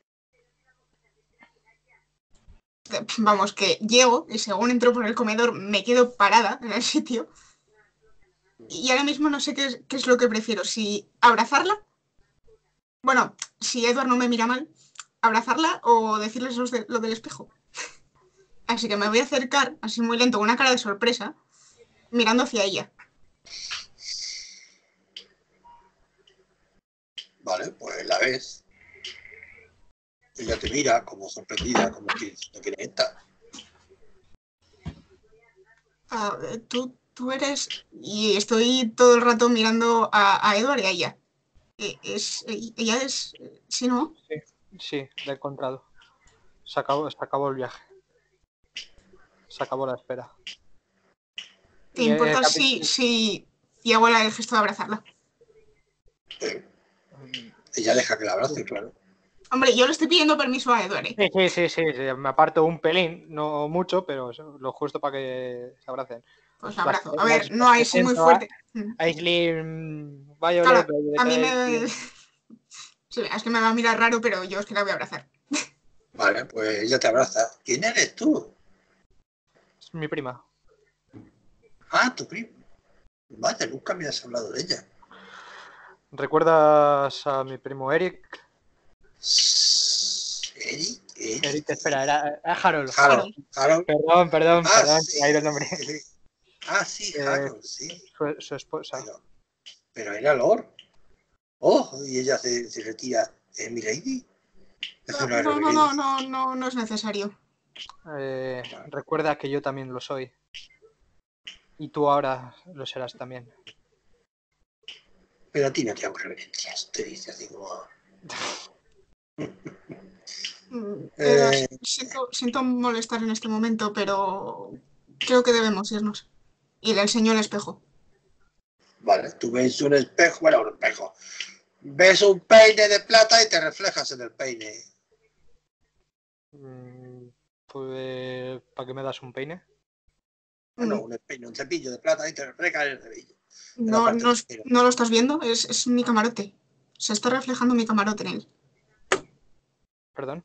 Vamos, que llego y según entro por el comedor me quedo parada en el sitio. Y ahora mismo no sé qué es, qué es lo que prefiero. Si abrazarla. Bueno, si Edward no me mira mal, abrazarla o decirles los de- lo del espejo. Así que me voy a acercar, así muy lento, con una cara de sorpresa, mirando hacia ella. Vale, pues la ves. Ella te mira como sorprendida, como que no quiere estar. Ah, eh, tú, tú eres... Y estoy todo el rato mirando a, a Edward y a ella. Eh, Es, eh, ella es... eh, ¿Sí, no? Sí, sí, la he encontrado. Se acabó, se acabó el viaje. Se acabó la espera. ¿Te Y, eh, importa capi- si, si... Y hago el gesto de abrazarla? Eh, ella deja que la abrace, claro. Hombre, yo le estoy pidiendo permiso a Edward, ¿eh? Sí, sí, sí, sí, sí, me aparto un pelín, no mucho, pero eso, lo justo para que se abracen. Pues Las, abrazo. A las- ver, no las hay sí muy presento a, fuerte. Mm. a Aislinn Violet, Claro, Violet a mí me... Aislinn. Sí, es que me va a mirar raro, pero yo es que la voy a abrazar. Vale, pues ella te abraza. ¿Quién eres tú? Es mi prima. Ah, tu primo. Vaya, nunca me has hablado de ella. ¿Recuerdas a mi primo Eric? Eric, Eric. Eric, espera, era, era Harold. Harold, Harold. Perdón, perdón, Ah, perdón, sí. se me ha ido el nombre. Ah, sí, Eh, Harold, sí. Su, su esposa. Pero, pero era Lord. Oh, y ella se, se retira. ¿Eh, mi lady? Eso No, no es no, no, reverencia. no, no, no, no es necesario. Eh, recuerda que yo también lo soy. Y tú ahora lo serás también. Pero a ti no te hago reverencias, te dice así como... Mm, Eh, eh, siento, siento molestar en este momento, pero creo que debemos irnos. Y le enseño el espejo. Vale, tú ves un espejo, bueno, un espejo. Ves un peine de plata y te reflejas en el peine. Mm, pues, ¿para qué me das un peine? Bueno, Mm, un peine, un cepillo de plata y te reflejas en el cepillo. En la No, parte no, trasera. ¿no lo estás viendo? Es, es mi camarote. Se está reflejando mi camarote en él. Perdón.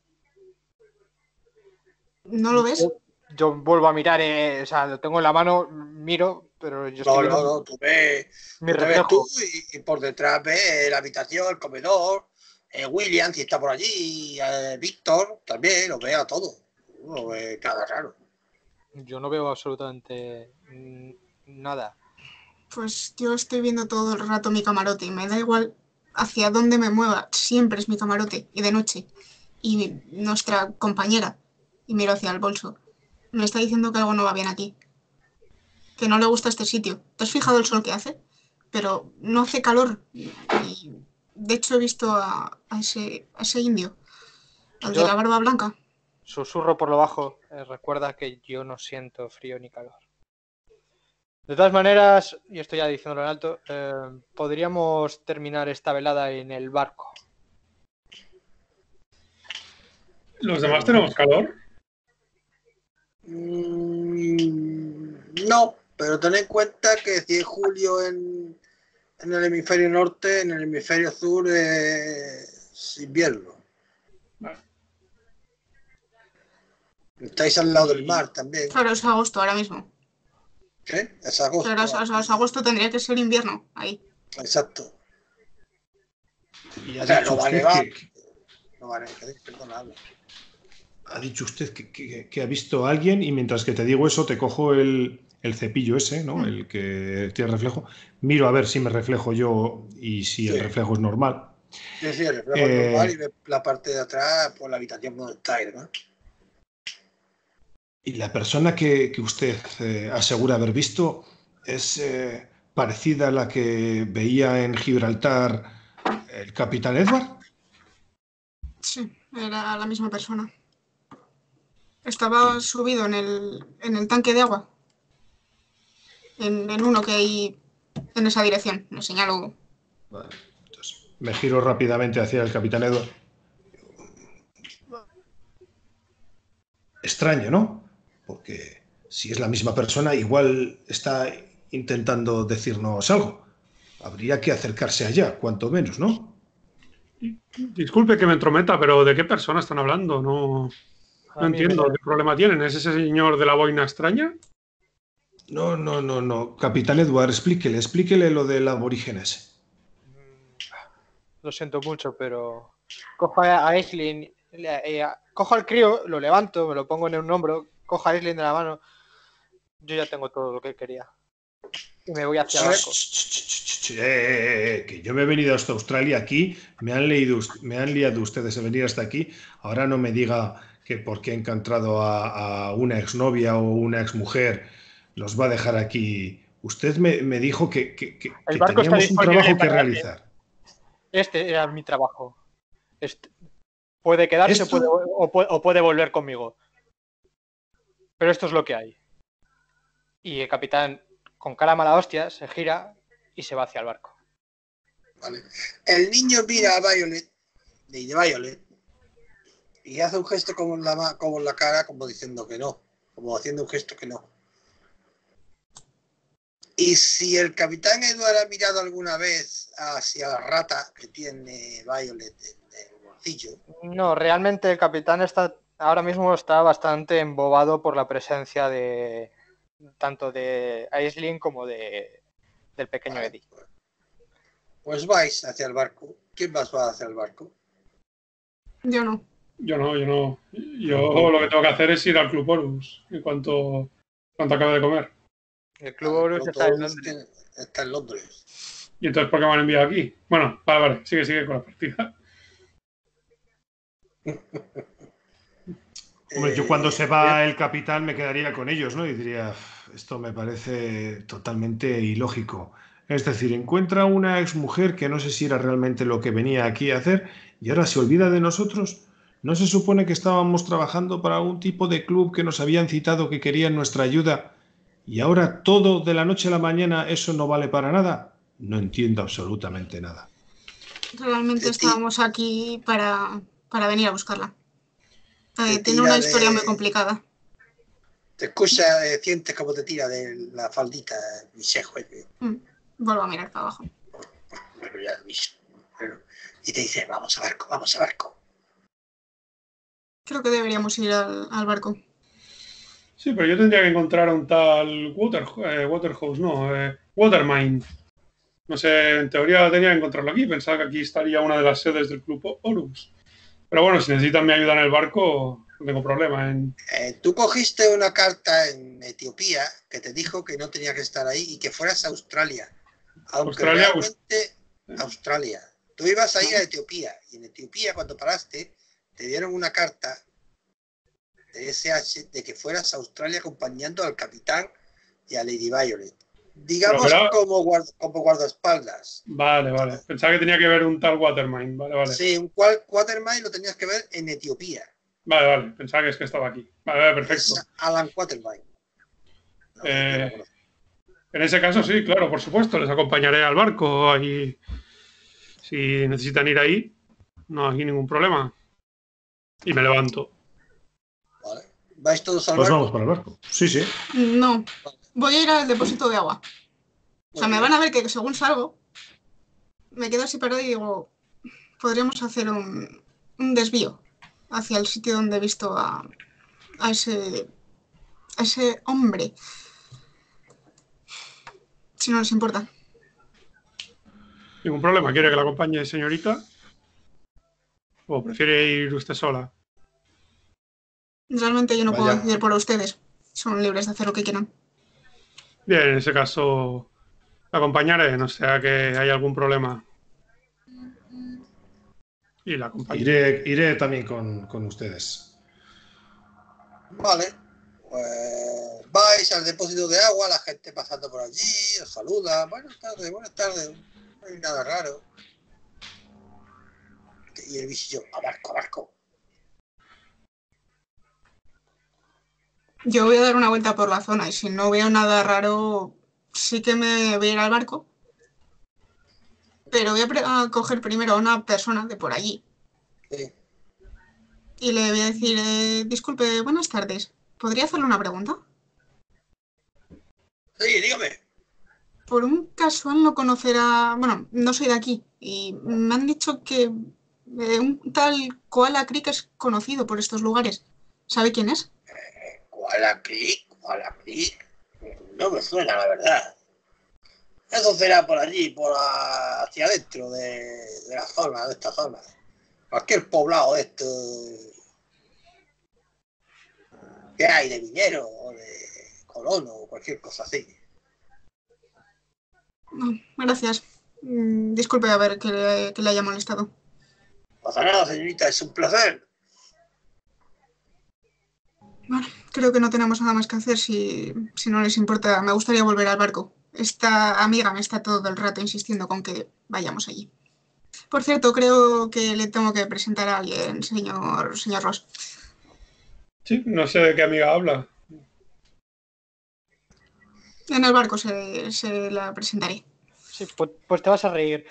¿No lo ves? Yo, yo vuelvo a mirar, eh, o sea, lo tengo en la mano, miro, pero yo estoy No, viendo no, no, tú ves, mi tú te ves tú reflejo. y, y por detrás ves la habitación, el comedor, eh, William, si está por allí, eh, Víctor, también, lo ve a todo. Uno ve cada raro. Yo no veo absolutamente mm, nada. Pues yo estoy viendo todo el rato mi camarote y me da igual hacia dónde me mueva. Siempre es mi camarote y de noche. Y mi- nuestra compañera. Y miro hacia el bolso. Me está diciendo que algo no va bien aquí. Que no le gusta este sitio. ¿Te has fijado el sol que hace? Pero no hace calor. Y de hecho he visto a, a ese, a ese indio, al de Yo la barba blanca. susurro por lo bajo, eh, recuerda que yo no siento frío ni calor. De todas maneras, y estoy ya diciéndolo en alto, eh, podríamos terminar esta velada en el barco. ¿Los demás tenemos calor? Mm, no, pero ten en cuenta que si es julio en, en el hemisferio norte, en el hemisferio sur es invierno. Vale. Estáis al lado Y- del mar también. Claro, es agosto ahora mismo. ¿Qué? Es agosto. Pero es- es- es agosto tendría que ser invierno. Ahí. Exacto. Y O ha sea, dicho no vale, usted va. que, que- No vale, perdona, habla. ha dicho usted que, que- que ha visto a alguien y mientras que te digo eso te cojo el, el cepillo ese, ¿no? Mm. El que tiene reflejo. Miro a ver si me reflejo yo y si el Sí. reflejo es normal. Sí, sí, el reflejo Eh, es normal y ves la parte de atrás por la habitación donde está y demás. Y la persona que, que usted eh, asegura haber visto es eh, parecida a la que veía en Gibraltar el capitán Edward. Sí, era la misma persona. Estaba subido en el, en el tanque de agua. En, en uno que hay en esa dirección. Le señalo. Vale. Entonces, me giro rápidamente hacia el capitán Edward. Extraño, ¿no? Porque si es la misma persona, igual está intentando decirnos algo. Habría que acercarse allá, cuanto menos, ¿no? Disculpe que me entrometa, pero ¿de qué persona están hablando? No, a no mí entiendo me- qué problema tienen. ¿Es ese señor de la boina extraña? No, no, no, no. Capitán Edward, explíquele, explíquele lo del aborígenes. Lo siento mucho, pero cojo a Aislinn, le- eh, cojo al crío, lo levanto, me lo pongo en un hombro, cojo a Aislinn de la mano. Yo ya tengo todo lo que quería. y me voy hacia el barco. Eh, eh, eh, que yo me he venido hasta Australia aquí, me han leído, me han liado ustedes a venir hasta aquí. Ahora no me diga que porque he encontrado a, a una exnovia o una exmujer los va a dejar aquí. Usted me, me dijo que, que, que, El que barco está teníamos un disponible trabajo que para- realizar. Este era mi trabajo. Este- puede quedarse Esto- puede- o, puede, o puede volver conmigo. Pero esto es lo que hay. Y el capitán, con cara mala hostia, se gira y se va hacia el barco. Vale. El niño mira a Violet, de Violet, y hace un gesto como en la, ma- como en la cara, como diciendo que no, como haciendo un gesto que no. Y si el capitán Edward ha mirado alguna vez hacia la rata que tiene Violet en el bolsillo, No, realmente el capitán está ahora mismo está bastante embobado por la presencia de tanto de Aisling como de del pequeño vale, Eddie. pues, pues vais hacia el barco. ¿Quién más va hacia el barco? Yo no. Yo no, yo no. Yo Tampoco. lo que tengo que hacer es ir al Club Horus en cuanto, en cuanto acabe de comer. El Club Vale, Horus pero está en todos Londres. tienen- está en Londres. ¿Y entonces por qué me han enviado aquí? Bueno, vale, vale, sigue, sigue con la partida. Hombre, yo Eh, cuando se va el capitán me quedaría con ellos, ¿no? Y diría, esto me parece totalmente ilógico. Es decir, encuentra una exmujer que no sé si era realmente lo que venía aquí a hacer y ahora se olvida de nosotros. ¿No se supone que estábamos trabajando para un tipo de club que nos habían citado que querían nuestra ayuda y ahora todo de la noche a la mañana eso no vale para nada? No entiendo absolutamente nada. Realmente Te- estábamos aquí para, para venir a buscarla. Eh, te tiene una tira historia de- muy complicada. Te escucha, eh, sientes como te tira de la faldita, mi juez. Mm, Vuelvo a mirar para abajo. Pero ya lo mismo. Pero- y te dice, vamos a barco, vamos a barco. Creo que deberíamos ir al, al barco. Sí, pero yo tendría que encontrar a un tal Water, eh, Waterhouse, no, eh, Watermind. No sé, en teoría tenía que encontrarlo aquí. Pensaba que aquí estaría una de las sedes del Club Horus. Pero bueno, si necesitan mi ayuda en el barco, no tengo problema en... Eh, tú cogiste una carta en Etiopía que te dijo que no tenía que estar ahí y que fueras a Australia. Aunque Australia, realmente Australia. Tú ibas a ir a Etiopía y en Etiopía cuando paraste te dieron una carta de S H de que fueras a Australia acompañando al capitán y a Lady Violet. Digamos Pero era- como, guard- como guardaespaldas. Vale, vale. Pensaba que tenía que ver un tal Watermind. Vale, vale. Sí, un cual- Quatermain lo tenías que ver en Etiopía. Vale, vale. Pensaba que es que estaba aquí. Vale, vale, perfecto. Es Alan Quatermain. No, Eh, no lo conozco. En ese caso, sí, claro, por supuesto. Les acompañaré al barco. Ahí, si necesitan ir ahí, no hay ningún problema. Y me levanto. Vale. ¿Vais todos al Pues barco? vamos para el barco. Sí, sí. No, voy a ir al depósito de agua. O sea, me van a ver que según salgo, me quedo así parado y digo, podríamos hacer un, un desvío hacia el sitio donde he visto a, a ese a ese hombre. Si no les importa. Ningún problema. ¿Quiere que la acompañe, señorita? ¿O prefiere ir usted sola? Realmente yo no puedo Vaya. decidir por ustedes. Son libres de hacer lo que quieran. Bien, en ese caso, la acompañaré, no sea que haya algún problema. Y la acompañaré. Iré, iré también con, con ustedes. Vale. Pues vais al depósito de agua, la gente pasando por allí, os saluda. Buenas tardes, buenas tardes. No hay nada raro. Y el bicho, a barco, a barco. Yo voy a dar una vuelta por la zona y si no veo nada raro, sí que me voy a ir al barco. Pero voy a, pre- a coger primero a una persona de por allí Sí. y le voy a decir, eh, disculpe, buenas tardes. ¿Podría hacerle una pregunta? Sí, dígame. Por un casual no conocerá... Bueno, no soy de aquí y me han dicho que eh, un tal Koala Creek es conocido por estos lugares. ¿Sabe quién es? Koala Creek, Koala Creek. No me suena, la verdad. Eso será por allí, por la- hacia adentro de, de la zona, de esta zona. Cualquier poblado de esto que hay de minero o de colono o cualquier cosa así. No, gracias. Mm, Disculpe a ver que le, que le haya molestado. No pasa nada, señorita, es un placer. Bueno, creo que no tenemos nada más que hacer si, si no les importa. Me gustaría volver al barco. Esta amiga me está todo el rato insistiendo con que vayamos allí. Por cierto, creo que le tengo que presentar a alguien, señor, señor Ross. Sí, no sé de qué amiga habla. En el barco se, se la presentaré. Sí, pues, pues te vas a reír.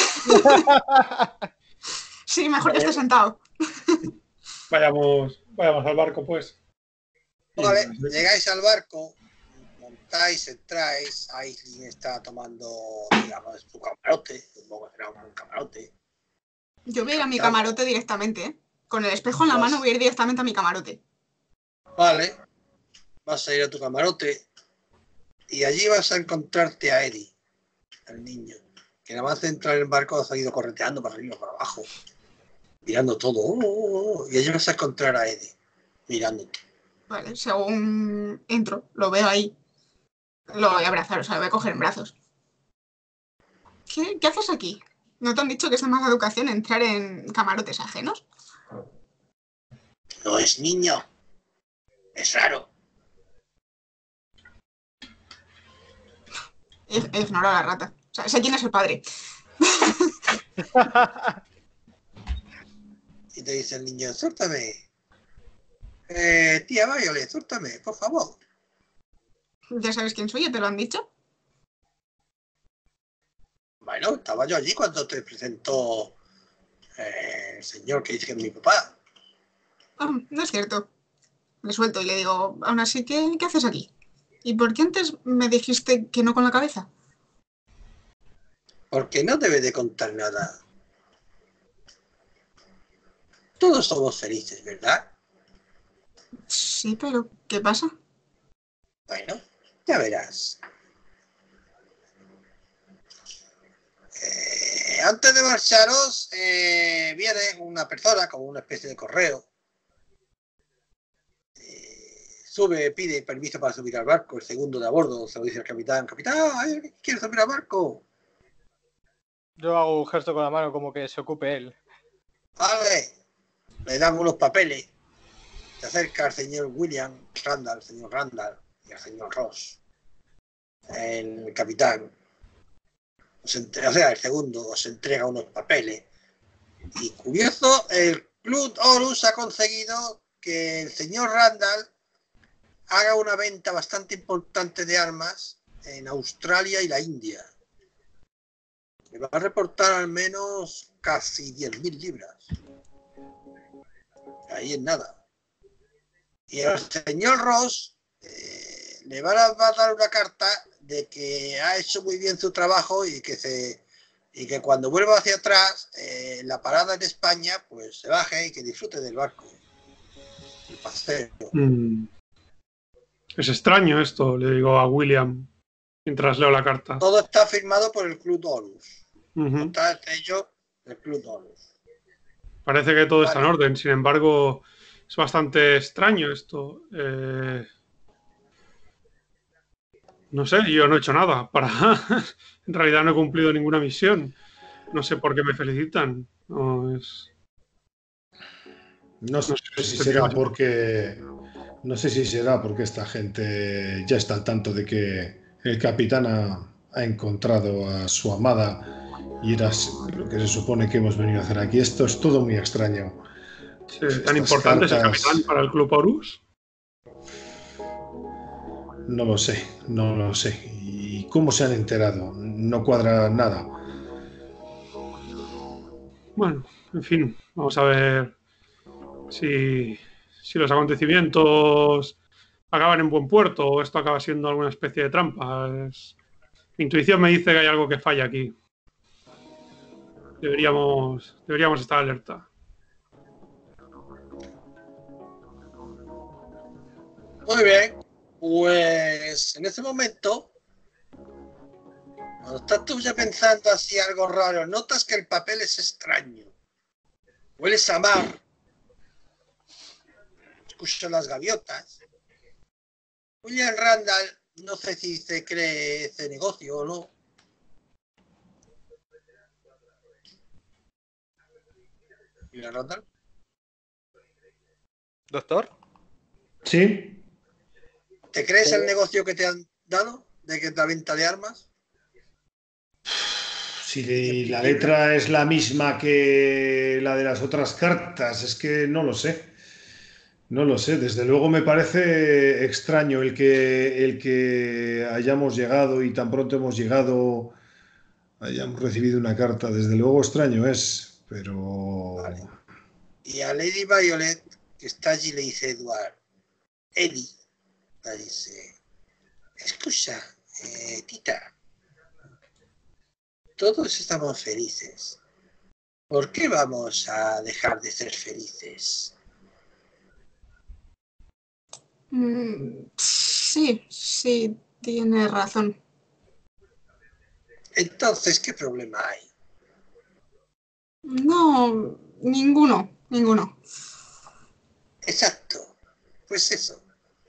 Sí, mejor que esté sentado. Vayamos, vayamos al barco, pues. Y- Vale, llegáis al barco, montáis, entráis, Aislinn está tomando, digamos, su camarote, supongo que será un buen camarote. Yo voy a ir a mi Descansando. camarote directamente, ¿eh? Con el espejo en la Vas- mano voy a ir directamente a mi camarote. Vale, vas a ir a tu camarote y allí vas a encontrarte a Eddie, al niño, que nada más de entrar en el barco ha salido correteando para arriba, para abajo, mirando todo. Oh, oh, oh, y allí vas a encontrar a Eddie, mirándote. Vale, según entro, lo veo ahí. Lo voy a abrazar, o sea, lo voy a coger en brazos. ¿Qué, qué haces aquí? ¿No te han dicho que es de mala educación entrar en camarotes ajenos? No es niño, es raro. I- Ignoro a la rata. O sea, sé quién es el padre. Y te dice el niño, suéltame. Eh, tía Violet, suéltame, por favor. ¿Ya sabes quién soy? ¿Ya te lo han dicho? Bueno, estaba yo allí cuando te presentó eh, el señor que dice que es mi papá. Ah, no es cierto. Le suelto y le digo, aún así, ¿qué, qué haces aquí? ¿Y por qué antes me dijiste que no con la cabeza? Porque no debe de contar nada. Todos somos felices, ¿verdad? Sí, pero ¿qué pasa? Bueno, ya verás. Eh, antes de marcharos, eh, viene una persona con una especie de correo. Eh, sube, pide permiso para subir al barco. El segundo de a bordo se lo dice al capitán. Capitán, ¿eh? ¿Quieres subir al barco? Yo hago un gesto con la mano como que se ocupe él. Vale. Le dan unos papeles. Se acerca al señor William Randall, el señor Randall y al señor Ross. El capitán, os entre- o sea, el segundo, os entrega unos papeles. Y curioso, el Club Horus ha conseguido que el señor Randall haga una venta bastante importante de armas en Australia y la India. Le va a reportar al menos casi diez mil libras. Ahí es nada. Y el señor Ross eh, le va a, va a dar una carta de que ha hecho muy bien su trabajo y que se y que cuando vuelva hacia atrás, eh, la parada en España, pues se baje y que disfrute del barco. El paseo. Mm. Es extraño esto, le digo a William mientras leo la carta. Todo está firmado por el Club Horus. Ujú. Está el sello del Club Horus. Parece que todo está en Vale. orden, sin embargo, es bastante extraño esto. Eh, No sé, yo no he hecho nada para. En realidad no he cumplido ninguna misión. No sé por qué me felicitan. No es. No sé No sé, si tendría será que ser. porque no sé si será porque esta gente ya está al tanto de que el capitán ha, ha encontrado a su amada y era lo que se supone que hemos venido a hacer aquí. Esto es todo muy extraño. Sí, tan Estas importante es el capitán cartas, para el Club Horus. no lo sé, no lo sé. ¿Y cómo se han enterado? No cuadra nada. Bueno, en fin, vamos a ver si, si los acontecimientos acaban en buen puerto o esto acaba siendo alguna especie de trampa. Es- Mi intuición me dice que hay algo que falla aquí. Deberíamos, deberíamos estar alerta. Muy bien. Pues en ese momento, cuando estás tú ya pensando así algo raro, notas que el papel es extraño. Hueles a mar. Escuchas las gaviotas. William Randall, no sé si se cree ese negocio o no, Mira, Randall. ¿Doctor? Sí. ¿Te crees Sí. el negocio que te han dado de que la venta de armas? Si la letra es la misma que la de las otras cartas, es que no lo sé. No lo sé. Desde luego me parece extraño el que, el que hayamos llegado y tan pronto hemos llegado, hayamos recibido una carta. Desde luego extraño es, pero... Vale. Y a Lady Violet, que está allí, le dice Edward, Eddie, le dice, escucha, eh, tita, todos estamos felices. ¿Por qué vamos a dejar de ser felices? Mm, sí, sí, tienes razón. Entonces, ¿qué problema hay? No, ninguno, ninguno. Exacto, pues eso.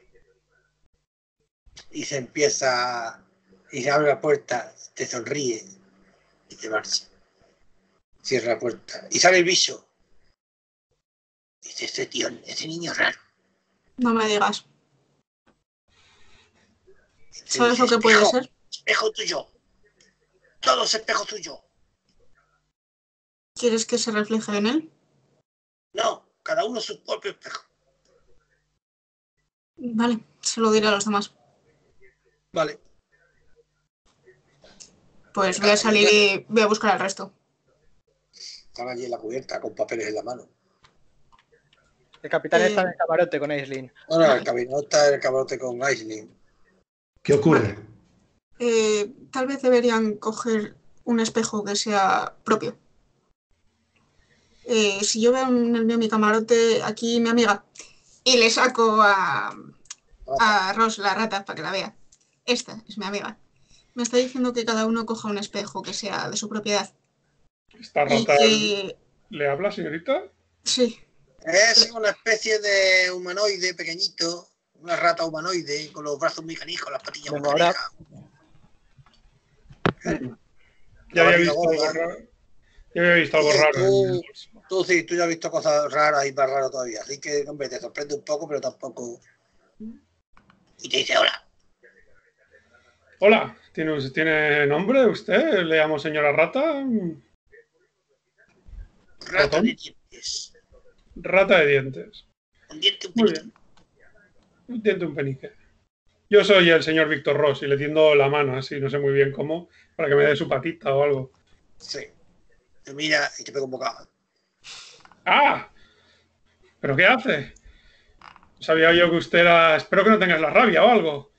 Y se empieza, y se abre la puerta, te sonríe y te marcha. Cierra la puerta y sale el bicho. Dice, este tío, este niño raro. No me digas. Dice, ¿Sabes lo que puede espejo, ser? espejo tuyo. Todo es espejo tuyo. ¿Quieres que se refleje en él? No, cada uno su propio espejo. Vale, se lo diré a los demás. Vale. Pues voy a salir y voy a buscar al resto. Están allí en la cubierta con papeles en la mano. El capitán Eh, está en el camarote con Aislinn. Bueno, el camino está en el camarote con Aisling. ¿Qué ocurre? Eh, tal vez deberían coger un espejo que sea propio. Eh, si yo veo en el mío mi camarote, aquí mi amiga, y le saco a, a Ross la rata para que la vea. Esta es mi amiga. Me está diciendo que cada uno coja un espejo que sea de su propiedad. ¿Esta Y rata que... le habla, señorita? Sí, Es una especie de humanoide pequeñito, una rata humanoide con los brazos muy canijos, las patillas muy Memora- canijas. Ya La había barriga visto algo gorda. raro. Ya había visto algo Sí, raro. tú- en el bolso. Tú sí, tú ya has visto cosas raras y más raras todavía. Así que, hombre, te sorprende un poco, pero tampoco. Y te dice, hola. Hola, ¿tiene, ¿tiene nombre usted? ¿Le llamo señora rata? Rata ¿Ratón? de dientes. Rata de dientes. Un diente, un Muy pelito. bien. Un diente, un penique. Yo soy el señor Víctor Ross y le tiendo la mano así, no sé muy bien cómo, para que me dé su patita o algo. Sí. Te mira y te pega un bocado. ¡Ah! ¿Pero qué hace? Sabía yo que usted era... Espero que no tengas la rabia o algo.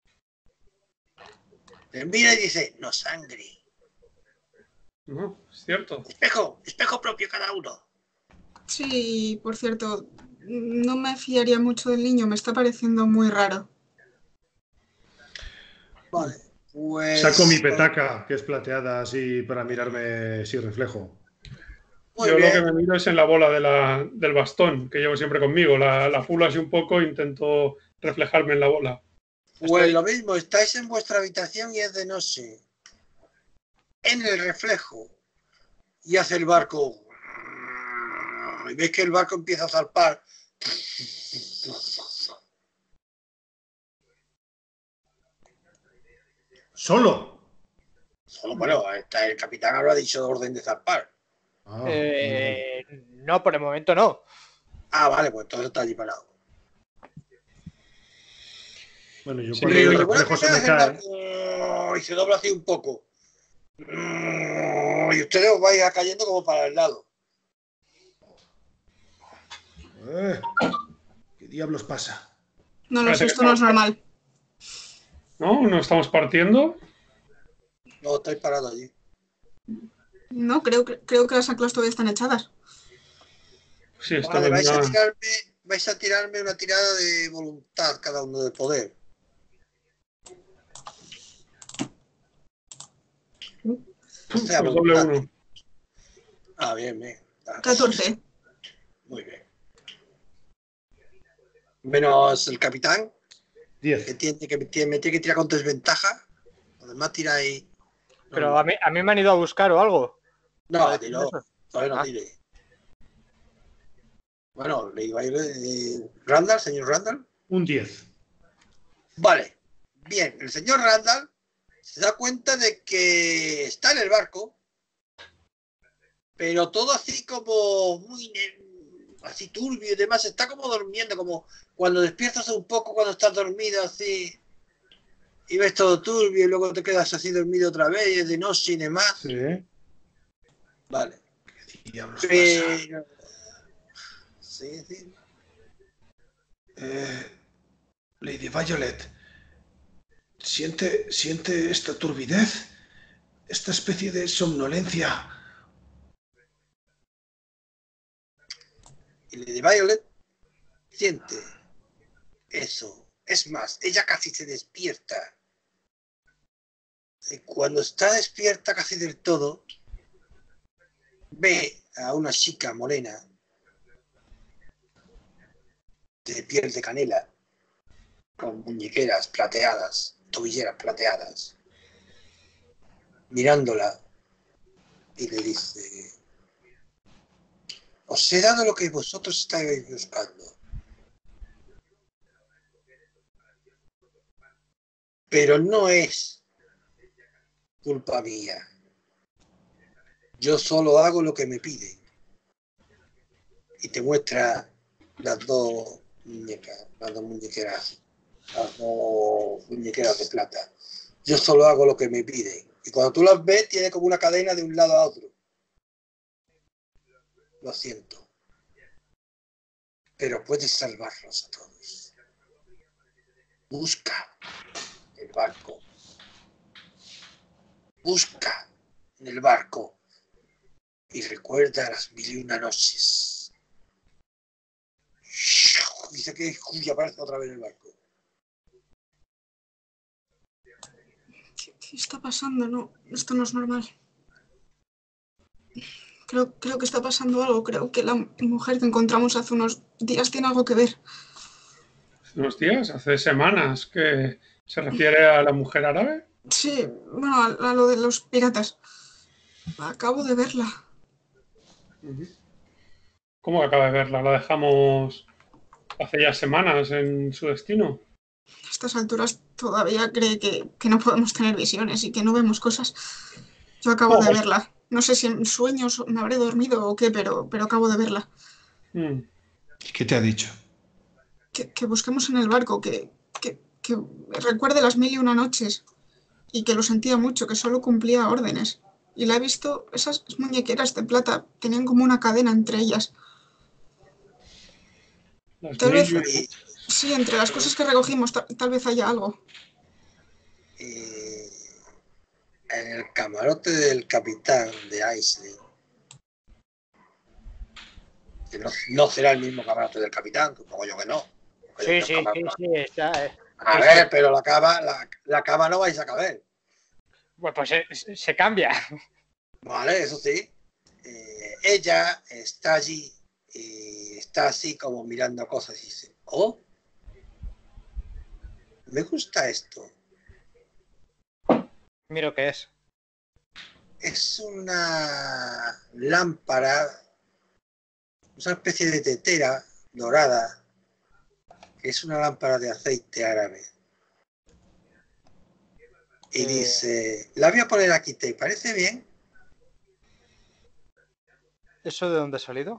Te mira y dice, no sangre. No, es cierto. Espejo, espejo propio cada uno. sí, por cierto, no me fiaría mucho del niño, me está pareciendo muy raro. Vale. Pues. Saco mi petaca, que es plateada, así para mirarme si reflejo. Muy Yo bien. lo que me miro es en la bola de la, del bastón que llevo siempre conmigo. La, la fulo así un poco e intento reflejarme en la bola. Pues Estoy- lo mismo, estáis en vuestra habitación y es de noche. En el reflejo. Y hace el barco. Y veis que el barco empieza a zarpar. ¿Solo? Solo, bueno, está el capitán ahora ha dicho orden de zarpar. Ah, Eh, no, por el momento no. Ah, vale, pues entonces está allí parado. bueno, yo Sí, cuando Y el digo, yo, bueno, reflejo ¿qué se me hace el cae. barco? Y se dobla así un poco. Y ustedes os vais cayendo como para el lado. Eh, ¿Qué diablos pasa? No lo Parece sé, que esto no es estamos- normal. ¿No? ¿No estamos partiendo? No, estáis parados allí. No, creo, que- creo que las anclas todavía están echadas. Sí, esto Vale, no es vais a nada. tirarme, vais a tirarme una tirada de voluntad cada uno de poder. O sea, Pues doble voluntad. uno. Ah, bien, bien. Ah, catorce. Muy bien. Menos el capitán, que diez. tiene que, tiene, me tiene que tirar con desventaja. Además tiráis. Pero a mí, a mí me han ido a buscar o algo. No, Para dilo. decirme eso. Todavía no Ah. tire. Bueno, Lady Violet, eh, Randall, señor Randall. Un diez. Vale. Bien, el señor Randall se da cuenta de que está en el barco, pero todo así como muy así turbio y demás, está como durmiendo, como cuando despiertas un poco cuando estás dormido así y ves todo turbio y luego te quedas así dormido otra vez y es de noche y demás. Sí. Vale. ¿Qué diablos Pero... Sí, sí. Eh, Lady Violet, ¿siente, ¿siente esta turbidez? ¿Esta especie de somnolencia? Y Lady Violet siente eso. Es más, ella casi se despierta. Y cuando está despierta casi del todo, ve a una chica morena de piel de canela, con muñequeras plateadas, tobilleras plateadas, mirándola y le dice: os he dado lo que vosotros estáis buscando, pero no es culpa mía. Yo solo hago lo que me piden. Y te muestra las dos muñecas, las dos muñequeras, las dos muñequeras de plata. Yo solo hago lo que me piden. Y cuando tú las ves, tiene como una cadena de un lado a otro. Lo siento. Pero puedes salvarlos a todos. Busca el barco. Busca en el barco. Y recuerda las mil y una noches. Dice que y aparece otra vez en el barco. ¿Qué, qué está pasando? No, esto no es normal. Creo, creo que está pasando algo. Creo que la mujer que encontramos hace unos días tiene algo que ver. Hace unos días, hace semanas, que se refiere a la mujer árabe. Sí, bueno, a, a lo de los piratas. Acabo de verla. ¿Cómo acaba de verla? La dejamos hace ya semanas en su destino. A estas alturas todavía cree que, que no podemos tener visiones y que no vemos cosas. Yo acabo Oh, de pues- verla. No sé si en sueños me habré dormido o qué, pero, pero acabo de verla. Mm. ¿Qué te ha dicho? Que, que busquemos en el barco, que, que, que recuerde las mil y una noches y que lo sentía mucho, que solo cumplía órdenes. Y la he visto, esas muñequeras de plata tenían como una cadena entre ellas. Las Tal mil vez, y una- Y, sí, entre las cosas que recogimos, ta- tal vez haya algo. y en el camarote del capitán de Iceland, que no, no será el mismo camarote del capitán, supongo yo que no. Sí, sí, sí, sí, está, eh. A Sí, ver, sí. pero la cama, la, la cama no vais a caber. Bueno, pues se, se cambia. Vale, eso sí. Eh, ella está allí y está así como mirando cosas y dice: oh, me gusta esto. Miro qué es. Es una lámpara, una especie de tetera dorada, que es una lámpara de aceite árabe. Y Eh, dice: la voy a poner aquí, ¿te parece bien? ¿Eso de dónde ha salido?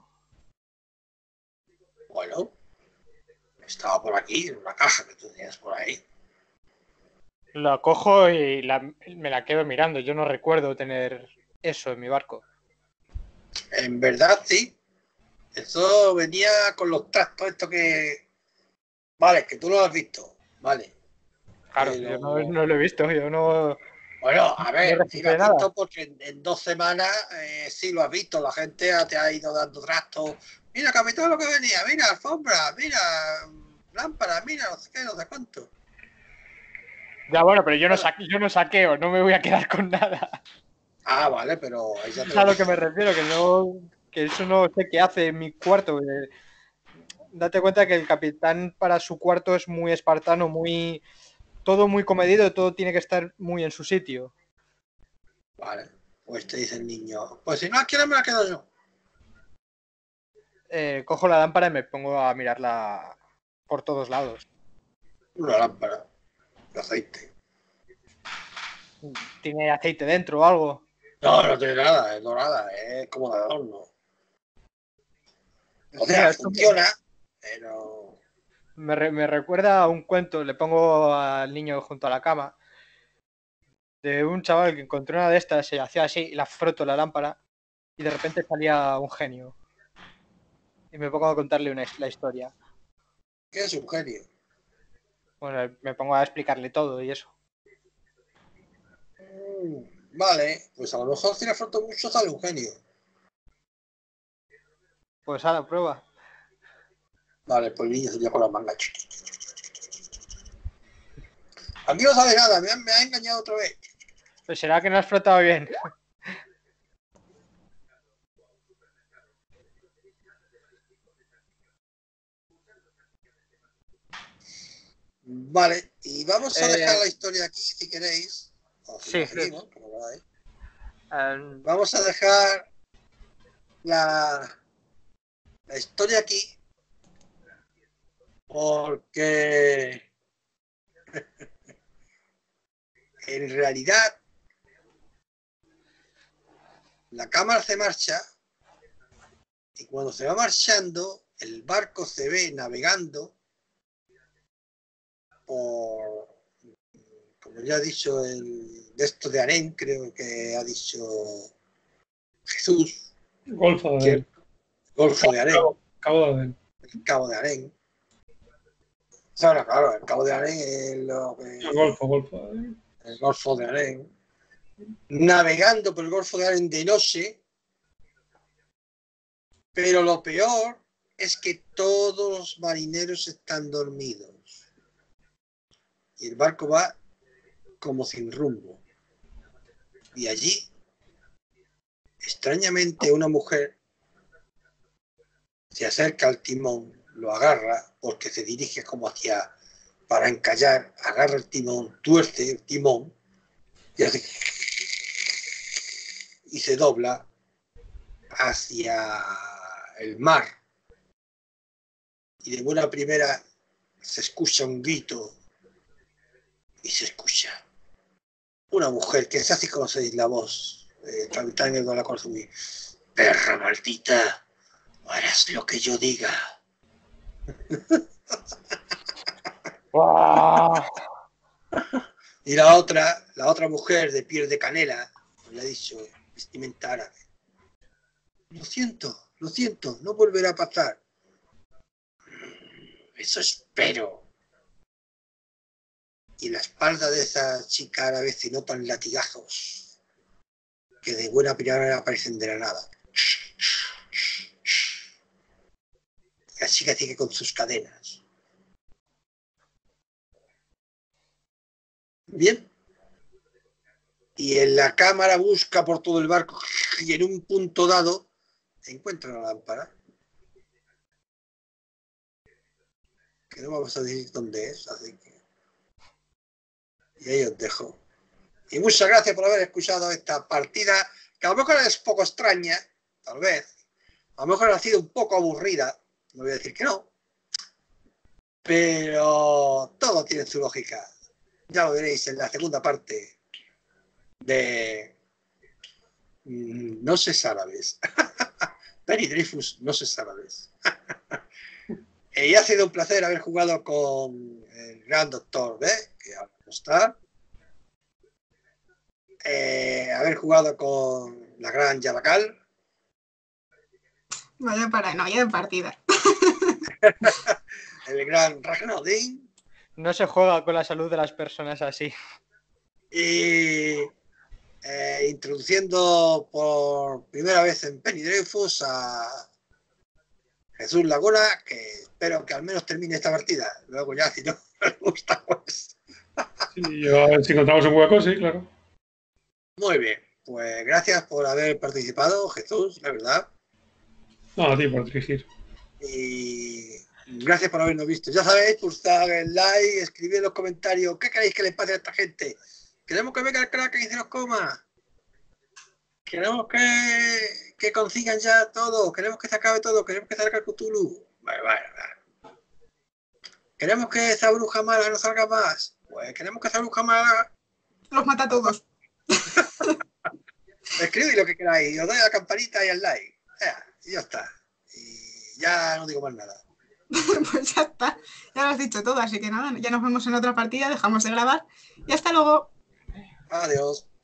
Bueno, estaba por aquí, en una caja que tú tenías por ahí. La cojo y la, me la quedo mirando. Yo no recuerdo tener eso en mi barco. En verdad, sí. Eso venía con los trastos, esto que... Vale, que tú no lo has visto. Vale. Claro, Pero... yo no, no lo he visto. Yo no, Bueno, a no ver, sí lo registré has nada. visto porque en, en dos semanas eh, sí lo has visto. La gente te ha ido dando trastos. Mira, capitán, lo que venía. Mira, alfombra. Mira, lámpara. Mira, no sé qué, no sé cuánto. Ya, bueno, pero yo no, saque, yo no saqueo. No me voy a quedar con nada. Ah, vale, pero ahí ya te Es a lo lo que me refiero, que no, que eso no sé qué hace en mi cuarto. Eh, date cuenta que el capitán para su cuarto es muy espartano, muy todo muy comedido, todo tiene que estar muy en su sitio. Vale, pues te dice el niño: pues si no la quieres me la quedo yo. eh, cojo la lámpara y me pongo a mirarla por todos lados. Una lámpara de aceite. ¿Tiene aceite dentro o algo? No, no tiene nada, es dorada, es como de adorno. O sea, Mira, esto funciona, pero... me, re- me recuerda a un cuento, le pongo al niño junto a la cama, de un chaval que encontró una de estas, se hacía así y la froto la lámpara y de repente salía un genio. Y me pongo a contarle una, la historia. ¿Qué es un genio? Bueno, me pongo a explicarle todo y eso. Mm, vale, pues a lo mejor si le froto mucho sale un genio. Pues a la prueba. Vale, pues el niño se lleva con las mangas. Aquí no sabe nada, me ha, me ha engañado otra vez. Pues será que no has frotado bien. Vale, y vamos a Eh, dejar la historia aquí, si queréis. O si sí, la sí. seguimos, como queráis. Um, Vamos a dejar la, la historia aquí. Porque en realidad la cámara se marcha y cuando se va marchando el barco se ve navegando por, como ya ha dicho el de esto de Arén, creo que ha dicho Jesús, Golfo de que Adén. Golfo de Arén, Cabo, Cabo de Adén. el Cabo de Arén. O sea, no, claro, el Cabo de Arén es lo que, El Golfo, Golfo de Adén. el Golfo de Arén, navegando por el Golfo de Arén de noche, pero lo peor es que todos los marineros están dormidos y el barco va como sin rumbo. Y allí, extrañamente, una mujer se acerca al timón, lo agarra porque se dirige como hacia, para encallar, agarra el timón, tuerce el timón y hace y se dobla hacia el mar. Y de buena primera se escucha un grito y se escucha una mujer que se hace conocer la voz, el capitán Eduardo Consumí. Perra maldita, harás lo que yo diga. ¡Wow! Y la otra, la otra mujer de piel de canela, le ha dicho, vestimenta árabe. Lo siento, lo siento, no volverá a pasar. Eso espero. Y en la espalda de esa chica árabe se notan latigazos que de buena primera aparecen de la nada. La chica sigue con sus cadenas. Bien. Y en la cámara busca por todo el barco y en un punto dado encuentra la lámpara. Que no vamos a decir dónde es, así que... Y ahí os dejo. Y muchas gracias por haber escuchado esta partida, que a lo mejor es poco extraña, tal vez. A lo mejor ha sido un poco aburrida, no voy a decir que no. Pero todo tiene su lógica. Ya lo veréis en la segunda parte de mm, No sé árabes. Penny Dreyfus, No sé árabes. Y ha sido un placer haber jugado con el gran doctor D, que ahora no está. Eh, haber jugado con la gran Yaracal. Vaya para, no, vaya de partida. El gran Ragnodin. No se juega con la salud de las personas así. Y eh, introduciendo por primera vez en Penny Dreyfus a Jesús Laguna, que espero que al menos termine esta partida. Luego ya, si no me gusta, pues... Sí, a ver si encontramos un hueco, sí, claro. Muy bien, pues gracias por haber participado, Jesús, la verdad. No, a ti por dirigir. Y gracias por habernos visto. Ya sabéis, pulsad el like, escribid en los comentarios qué queréis que les pase a esta gente. Queremos que venga el crack y se nos coma. Queremos que, que consigan ya todo, queremos que se acabe todo, queremos que salga el Cthulhu. Vale, vale, vale. Queremos que esa bruja mala no salga más. Pues queremos que esa bruja mala... Los mata a todos. Escribid lo que queráis, os doy a la campanita y al like. Ya, y ya está. Y ya no digo más nada. Pues ya está, ya lo has dicho todo, así que nada, ya nos vemos en otra partida, dejamos de grabar y hasta luego. Adiós.